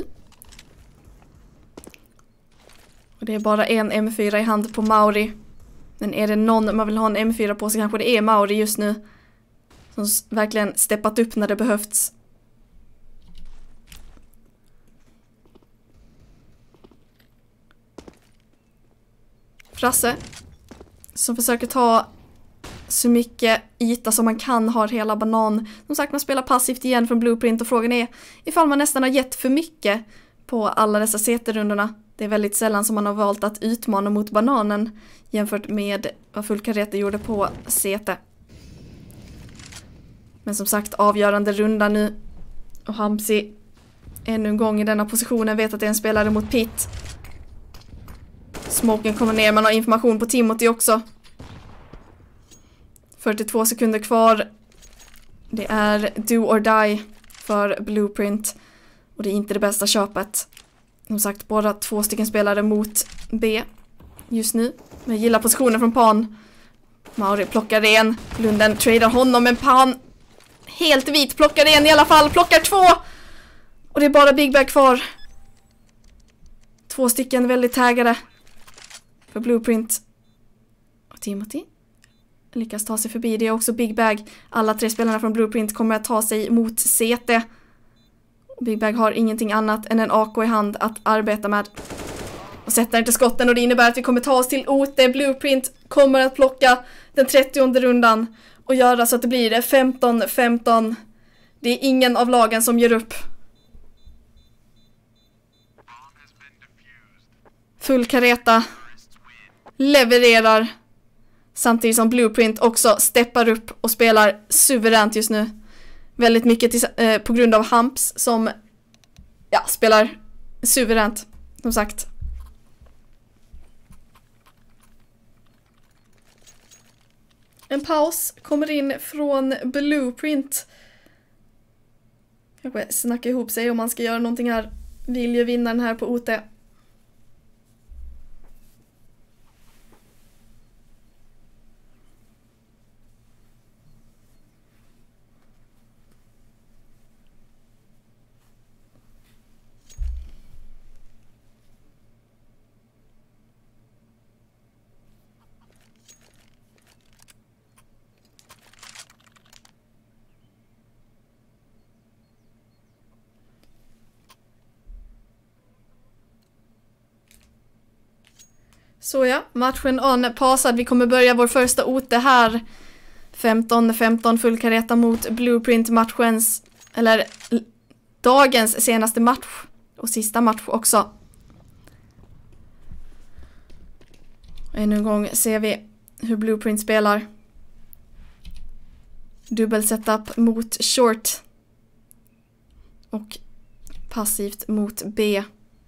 Och det är bara en M fyra i hand på Mauri. Men är det någon man vill ha en M fyra på så kanske det är Mauri just nu. Som verkligen steppat upp när det behövts. Frasse som försöker ta så mycket yta som man kan, har hela banan. Som sagt, man spelar passivt igen från Blueprint och frågan är ifall man nästan har gett för mycket på alla dessa C T-rundorna. Det är väldigt sällan som man har valt att utmana mot bananen jämfört med vad full kareta gjorde på C T. Men som sagt, avgörande runda nu. Och Hamsi ännu en gång i denna positionen, vet att det är en spelare mot Pit. Smoken kommer ner, man har information på Timothy också. fyrtiotvå sekunder kvar. Det är do or die för Blueprint. Och det är inte det bästa köpet. Som sagt, bara två stycken spelare mot B just nu. Men jag gillar positionen från Pan. Mauri plockar en. Lunden tradar honom, men Pan helt vit plockar en i alla fall. Plockar två. Och det är bara Big Bag kvar. Två stycken väldigt taggade för Blueprint. Och Timothy lyckas ta sig förbi. Det är också Big Bag. Alla tre spelarna från Blueprint kommer att ta sig mot C T. Big Bag har ingenting annat än en A K i hand att arbeta med. Och sätter inte skotten och det innebär att vi kommer ta oss till O T. Blueprint kommer att plocka den trettionde rundan och göra så att det blir femton femton. Det är ingen av lagen som ger upp. Full kareta levererar samtidigt som Blueprint också steppar upp och spelar suveränt just nu. Väldigt mycket till, eh, på grund av Hamps som ja, spelar suveränt, som sagt. En paus kommer in från Blueprint. Kanske snacka ihop sig om man ska göra någonting här. Vill ju vinna den här på O T. Så ja, matchen on passad. Vi kommer börja vår första O T här. femton femton full kareta mot Blueprint, matchens, eller dagens senaste match. Och sista match också. Ännu en gång ser vi hur Blueprint spelar. Dubbel setup mot short. Och passivt mot B.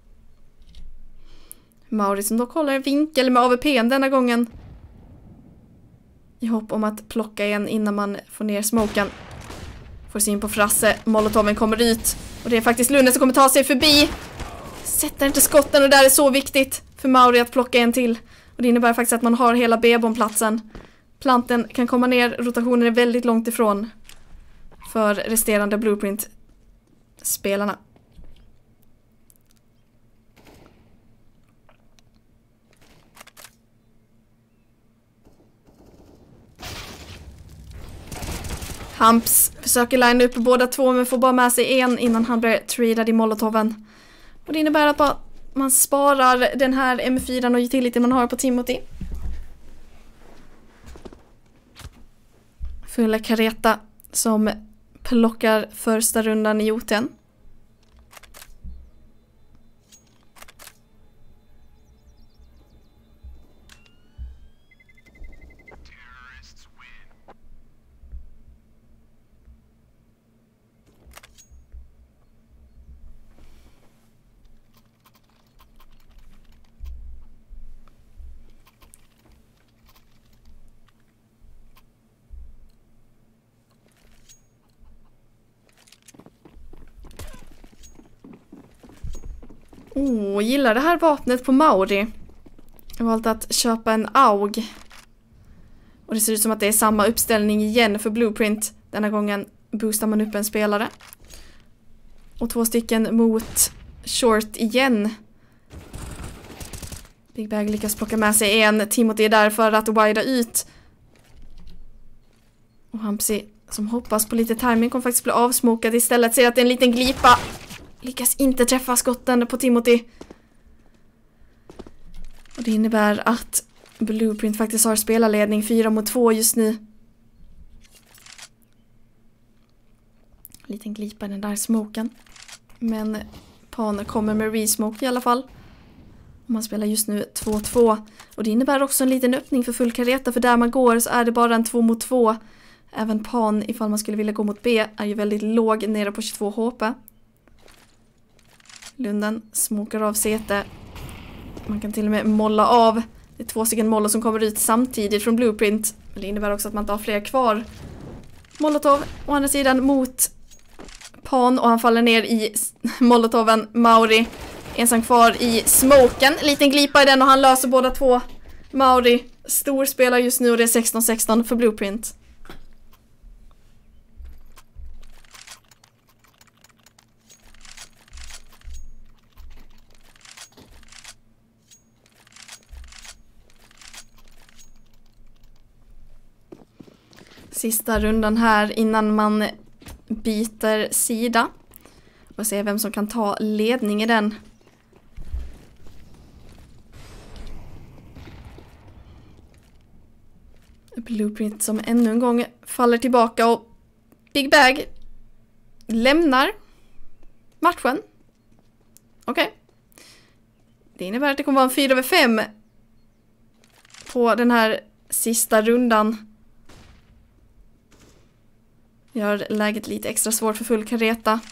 Mauri som dock håller en vinkel med A V P denna gången. I hopp om att plocka en innan man får ner smoken. Får syn på Frasse. Molotoven kommer ut. Och det är faktiskt Lunden som kommer ta sig förbi. Sätter inte skotten och det där är så viktigt för Mauri att plocka en till. Och det innebär faktiskt att man har hela B-bombplatsen. Planten kan komma ner. Rotationen är väldigt långt ifrån för resterande Blueprint-spelarna. Hamps försöker line upp båda två men får bara med sig en innan han blir tradad i Molotoven. Och det innebär att bara man sparar den här M fyra och utility man har på Timothy. Fulla Careta som plockar första rundan i Joten. Oh, gillar det här vapnet på Mauri. Jag har valt att köpa en A U G. Och det ser ut som att det är samma uppställning igen för Blueprint. Denna gången boostar man upp en spelare. Och två stycken mot Short igen. Big Bag lyckas plocka med sig en. Timothy är där för att wida ut. Och Hampsi som hoppas på lite timing kommer faktiskt bli avsmokad istället. Ser att det är en liten glipa. Lyckas inte träffa skotten på Timothy. Och det innebär att Blueprint faktiskt har spelarledning fyra mot två just nu. Liten glipa i den där smoken. Men Pan kommer med resmoke i alla fall. Man spelar just nu två två. Och det innebär också en liten öppning för full Careta. För där man går så är det bara en två mot två. Även Pan, ifall man skulle vilja gå mot B, är ju väldigt låg nere på tjugotvå H P. Lunden smokar av sete. Man kan till och med molla av. Det är två stycken moller som kommer ut samtidigt från Blueprint. Men det innebär också att man inte har fler kvar. Molotov å andra sidan mot Pan och han faller ner i Molotoven. Mauri ensam kvar i smoken. Liten glipa i den och han löser båda två. Mauri stor spelar just nu och det är sexton sexton för Blueprint. Sista rundan här innan man byter sida. Och se vem som kan ta ledning i den. Blueprint som ännu en gång faller tillbaka och Big Bag lämnar matchen. Okej. Okay. Det innebär att det kommer vara en fyra över fem på den här sista rundan. Gör läget lite extra svårt för full Careta.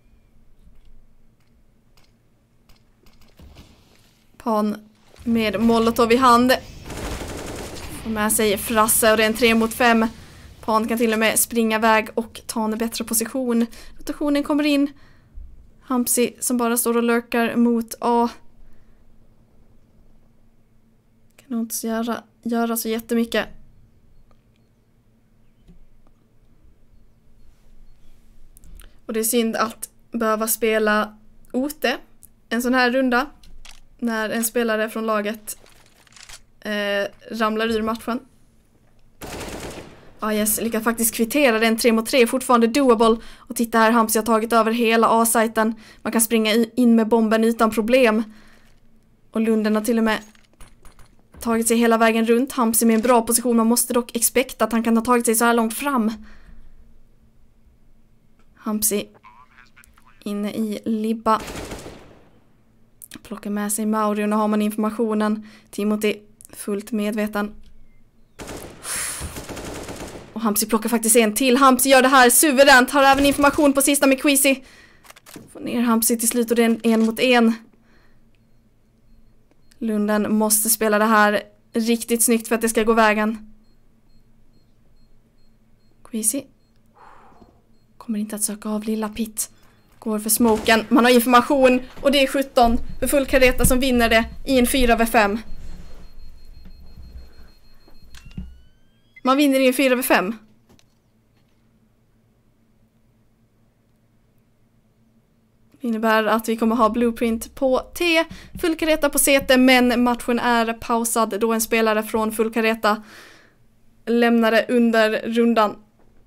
Pan med Molotov i hand. Får med sig Frasse och det är en tre mot fem. Pan kan till och med springa iväg och ta en bättre position. Rotationen kommer in. Hampsi som bara står och lurkar mot A. Kan nog inte göra, göra så jättemycket. Och det är synd att behöva spela Ote en sån här runda när en spelare från laget eh, ramlar ur matchen. Ah yes, lyckas faktiskt kvittera den tre mot tre, fortfarande doable. Och titta här, Hampsi har tagit över hela A-sajten. Man kan springa in med bomben utan problem. Och Lunden har till och med tagit sig hela vägen runt. Hampsi med en bra position, man måste dock expecta att han kan ha tagit sig så här långt fram. Hampsi inne i Libba. Plockar med sig Mauri och nu har man informationen. Timothy fullt medveten. Och Hampsi plockar faktiskt en till. Hampsi gör det här suveränt. Har även information på sista med Queasy. Får ner Hampsi till slut och det är en, en mot en. Lunden måste spela det här riktigt snyggt för att det ska gå vägen. Queasy Kommer inte att söka av lilla Pitt. Går för smoken. Man har information och det är sjutton för full kareta som vinner det i en fyra v fem. Man vinner i en fyra v fem. Det innebär att vi kommer ha Blueprint på T, full kareta på C T, men matchen är pausad då en spelare från full kareta lämnade under rundan.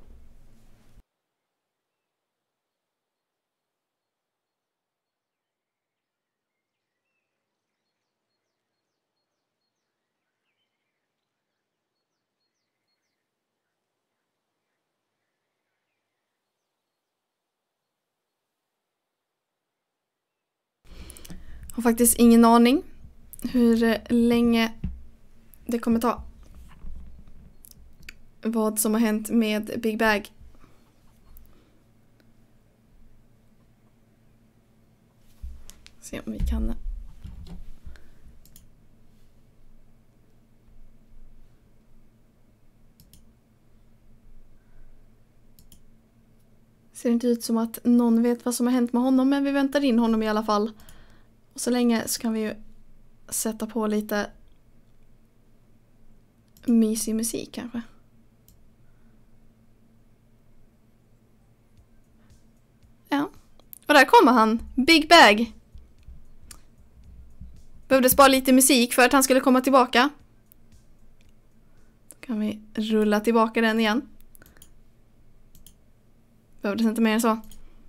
Har faktiskt ingen aning hur länge det kommer ta. Vad som har hänt med Big Bag. Se om vi kan. Ser inte ut som att någon vet vad som har hänt med honom, men vi väntar in honom i alla fall. Och så länge så kan vi ju sätta på lite mysig musik kanske. Ja. Och där kommer han. Big Bag. Behövdes bara lite musik för att han skulle komma tillbaka. Då kan vi rulla tillbaka den igen. Behövdes inte mer än så.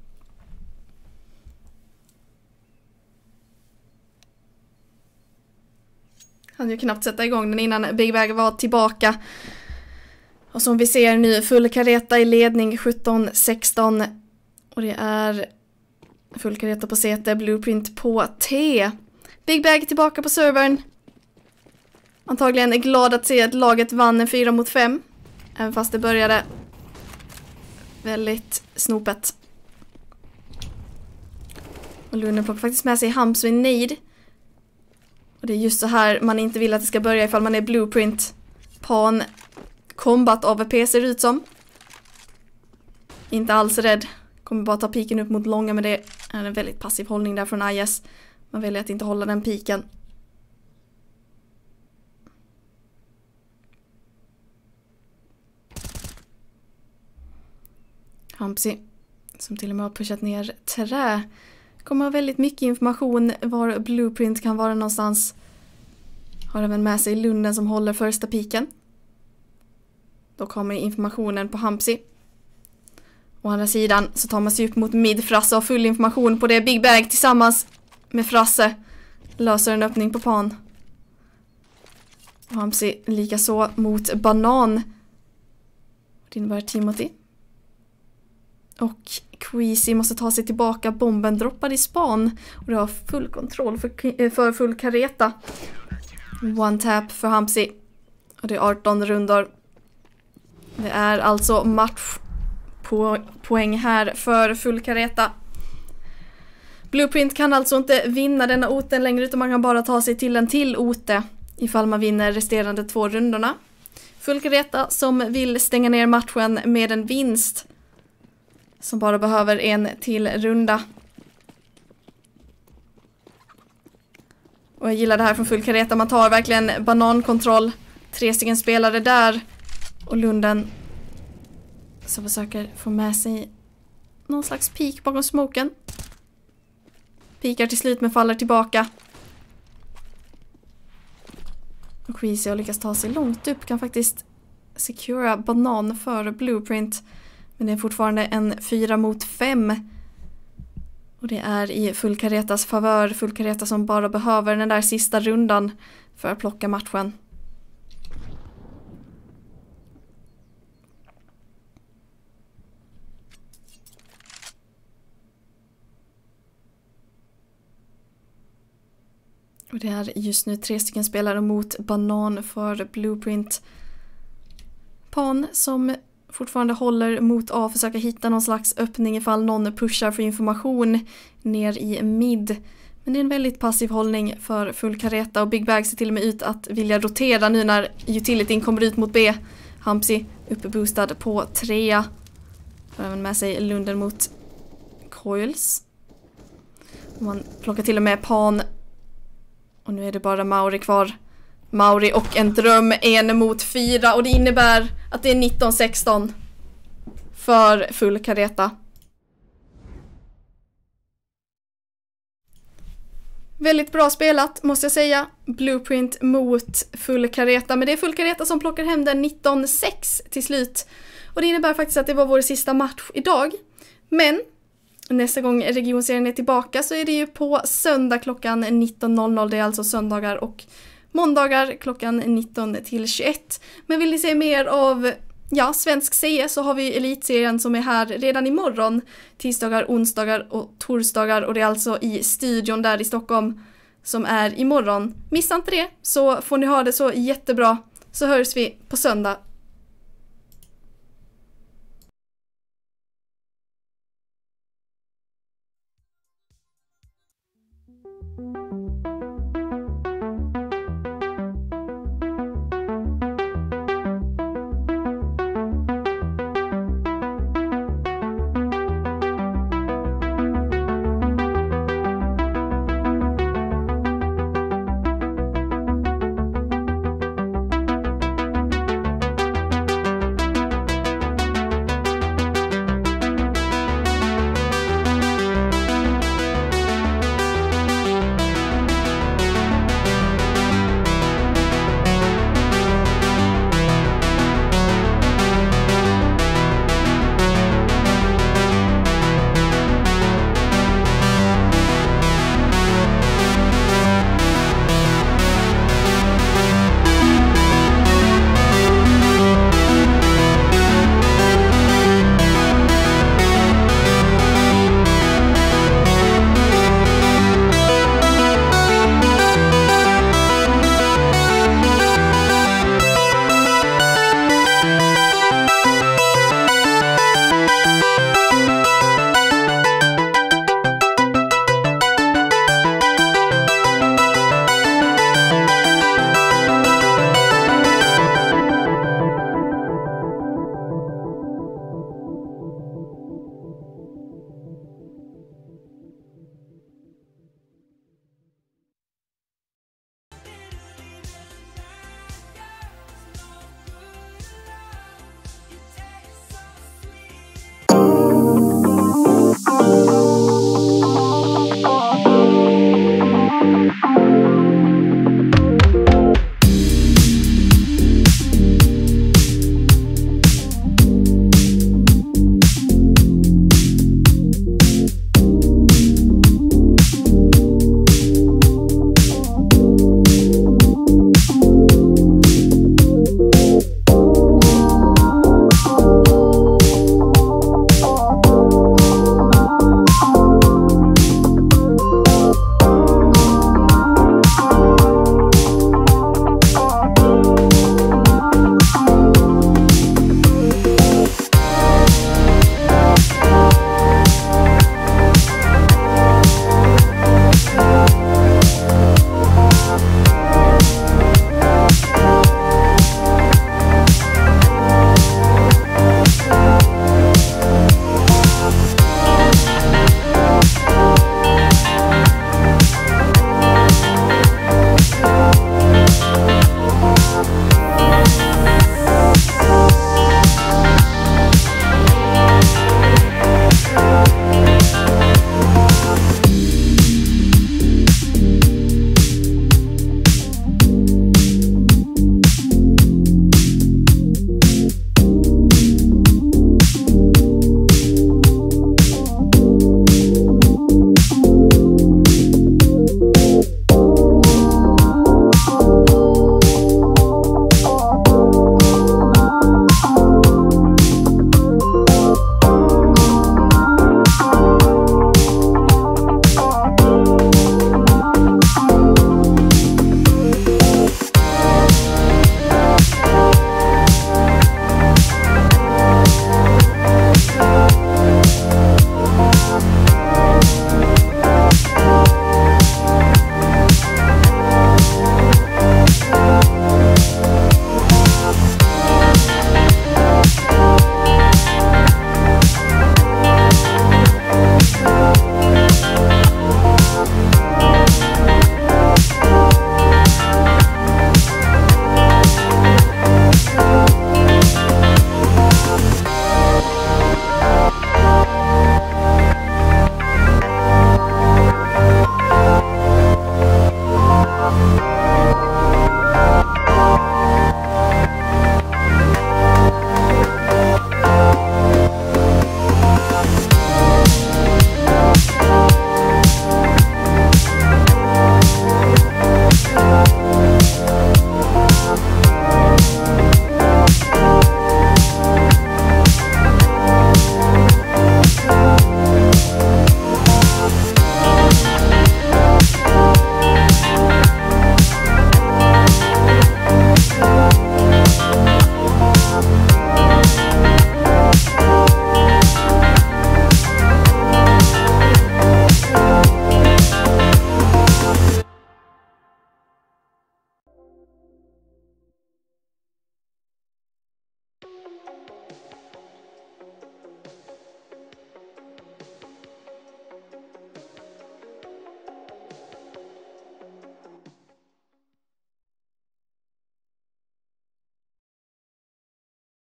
Han ju knappt sätta igång den innan Big Bag var tillbaka. Och som vi ser nu, full kareta i ledning sjutton sexton. Och det är full kareta på C T, Blueprint på T. Big Bag tillbaka på servern. Antagligen är glad att se att laget vann en fyra mot fem. Även fast det började väldigt snopet. Och Lunden plockar faktiskt med sig Hamps och Nade. Och det är just så här man inte vill att det ska börja ifall man är Blueprint. Pan combat A V P ser ut som. Inte alls rädd. Kommer bara ta piken upp mot långa, men det är en väldigt passiv hållning där från I S. Man väljer att inte hålla den piken. Hampsy, som till och med har pushat ner trä. Kommer ha väldigt mycket information var Blueprint kan vara någonstans. Har även med sig Lunden som håller första piken. Då kommer informationen på Hampsy. Å andra sidan så tar man sig upp mot mid. Frasse har full information på det. Big Bag tillsammans med Frasse löser en öppning på Pan. Och Hampsy lika så mot Banan. Det innebär Timothy. Och Queasy måste ta sig tillbaka. Bomben droppar i span. Och det har full kontroll för, för full kareta. One tap för Hampsy. Och det är arton rundor. Det är alltså match på poäng här för full kareta. Blueprint kan alltså inte vinna denna oten längre, utan man kan bara ta sig till en till ote ifall man vinner resterande två rundorna. Full kareta som vill stänga ner matchen med en vinst. Som bara behöver en till runda. Och jag gillar det här från full kareta. Man tar verkligen banankontroll. Tre stycken spelare där. Och Lunden så försöker få med sig någon slags peak bakom smoken. Pikar till slut men faller tillbaka. Och Queasy har lyckats ta sig långt upp. Kan faktiskt secura banan för Blueprint. Men det är fortfarande en fyra mot fem. Och det är i full karetas favör. Full kareta som bara behöver den där sista rundan för att plocka matchen. Och det är just nu tre stycken spelare mot banan för Blueprint. Pan som fortfarande håller mot A, försöka hitta någon slags öppning ifall någon pushar för information ner i mid. Men det är en väldigt passiv hållning för full kareta, och Big Bag ser till och med ut att vilja rotera nu när utilityn kommer ut mot B. Hampsy uppe boostad på trea. Får även med sig Lunden mot Coils. Man plockar till och med Pan. Och nu är det bara Mauri kvar. Mauri och en dröm, en mot fyra. Och det innebär att det är nitton sexton för full kareta. Väldigt bra spelat måste jag säga. Blueprint mot full kareta. Men det är full kareta som plockar hem den nitton sex till slut. Och det innebär faktiskt att det var vår sista match idag. Men nästa gång regionserien är tillbaka så är det ju på söndag klockan nitton noll noll. Det är alltså söndagar och måndagar klockan nitton till tjugoett. Men vill ni se mer av ja, svensk C S så har vi elitserien som är här redan imorgon. Tisdagar, onsdagar och torsdagar. Och det är alltså i studion där i Stockholm som är imorgon. Missa inte det så får ni ha det så jättebra. Så hörs vi på söndag.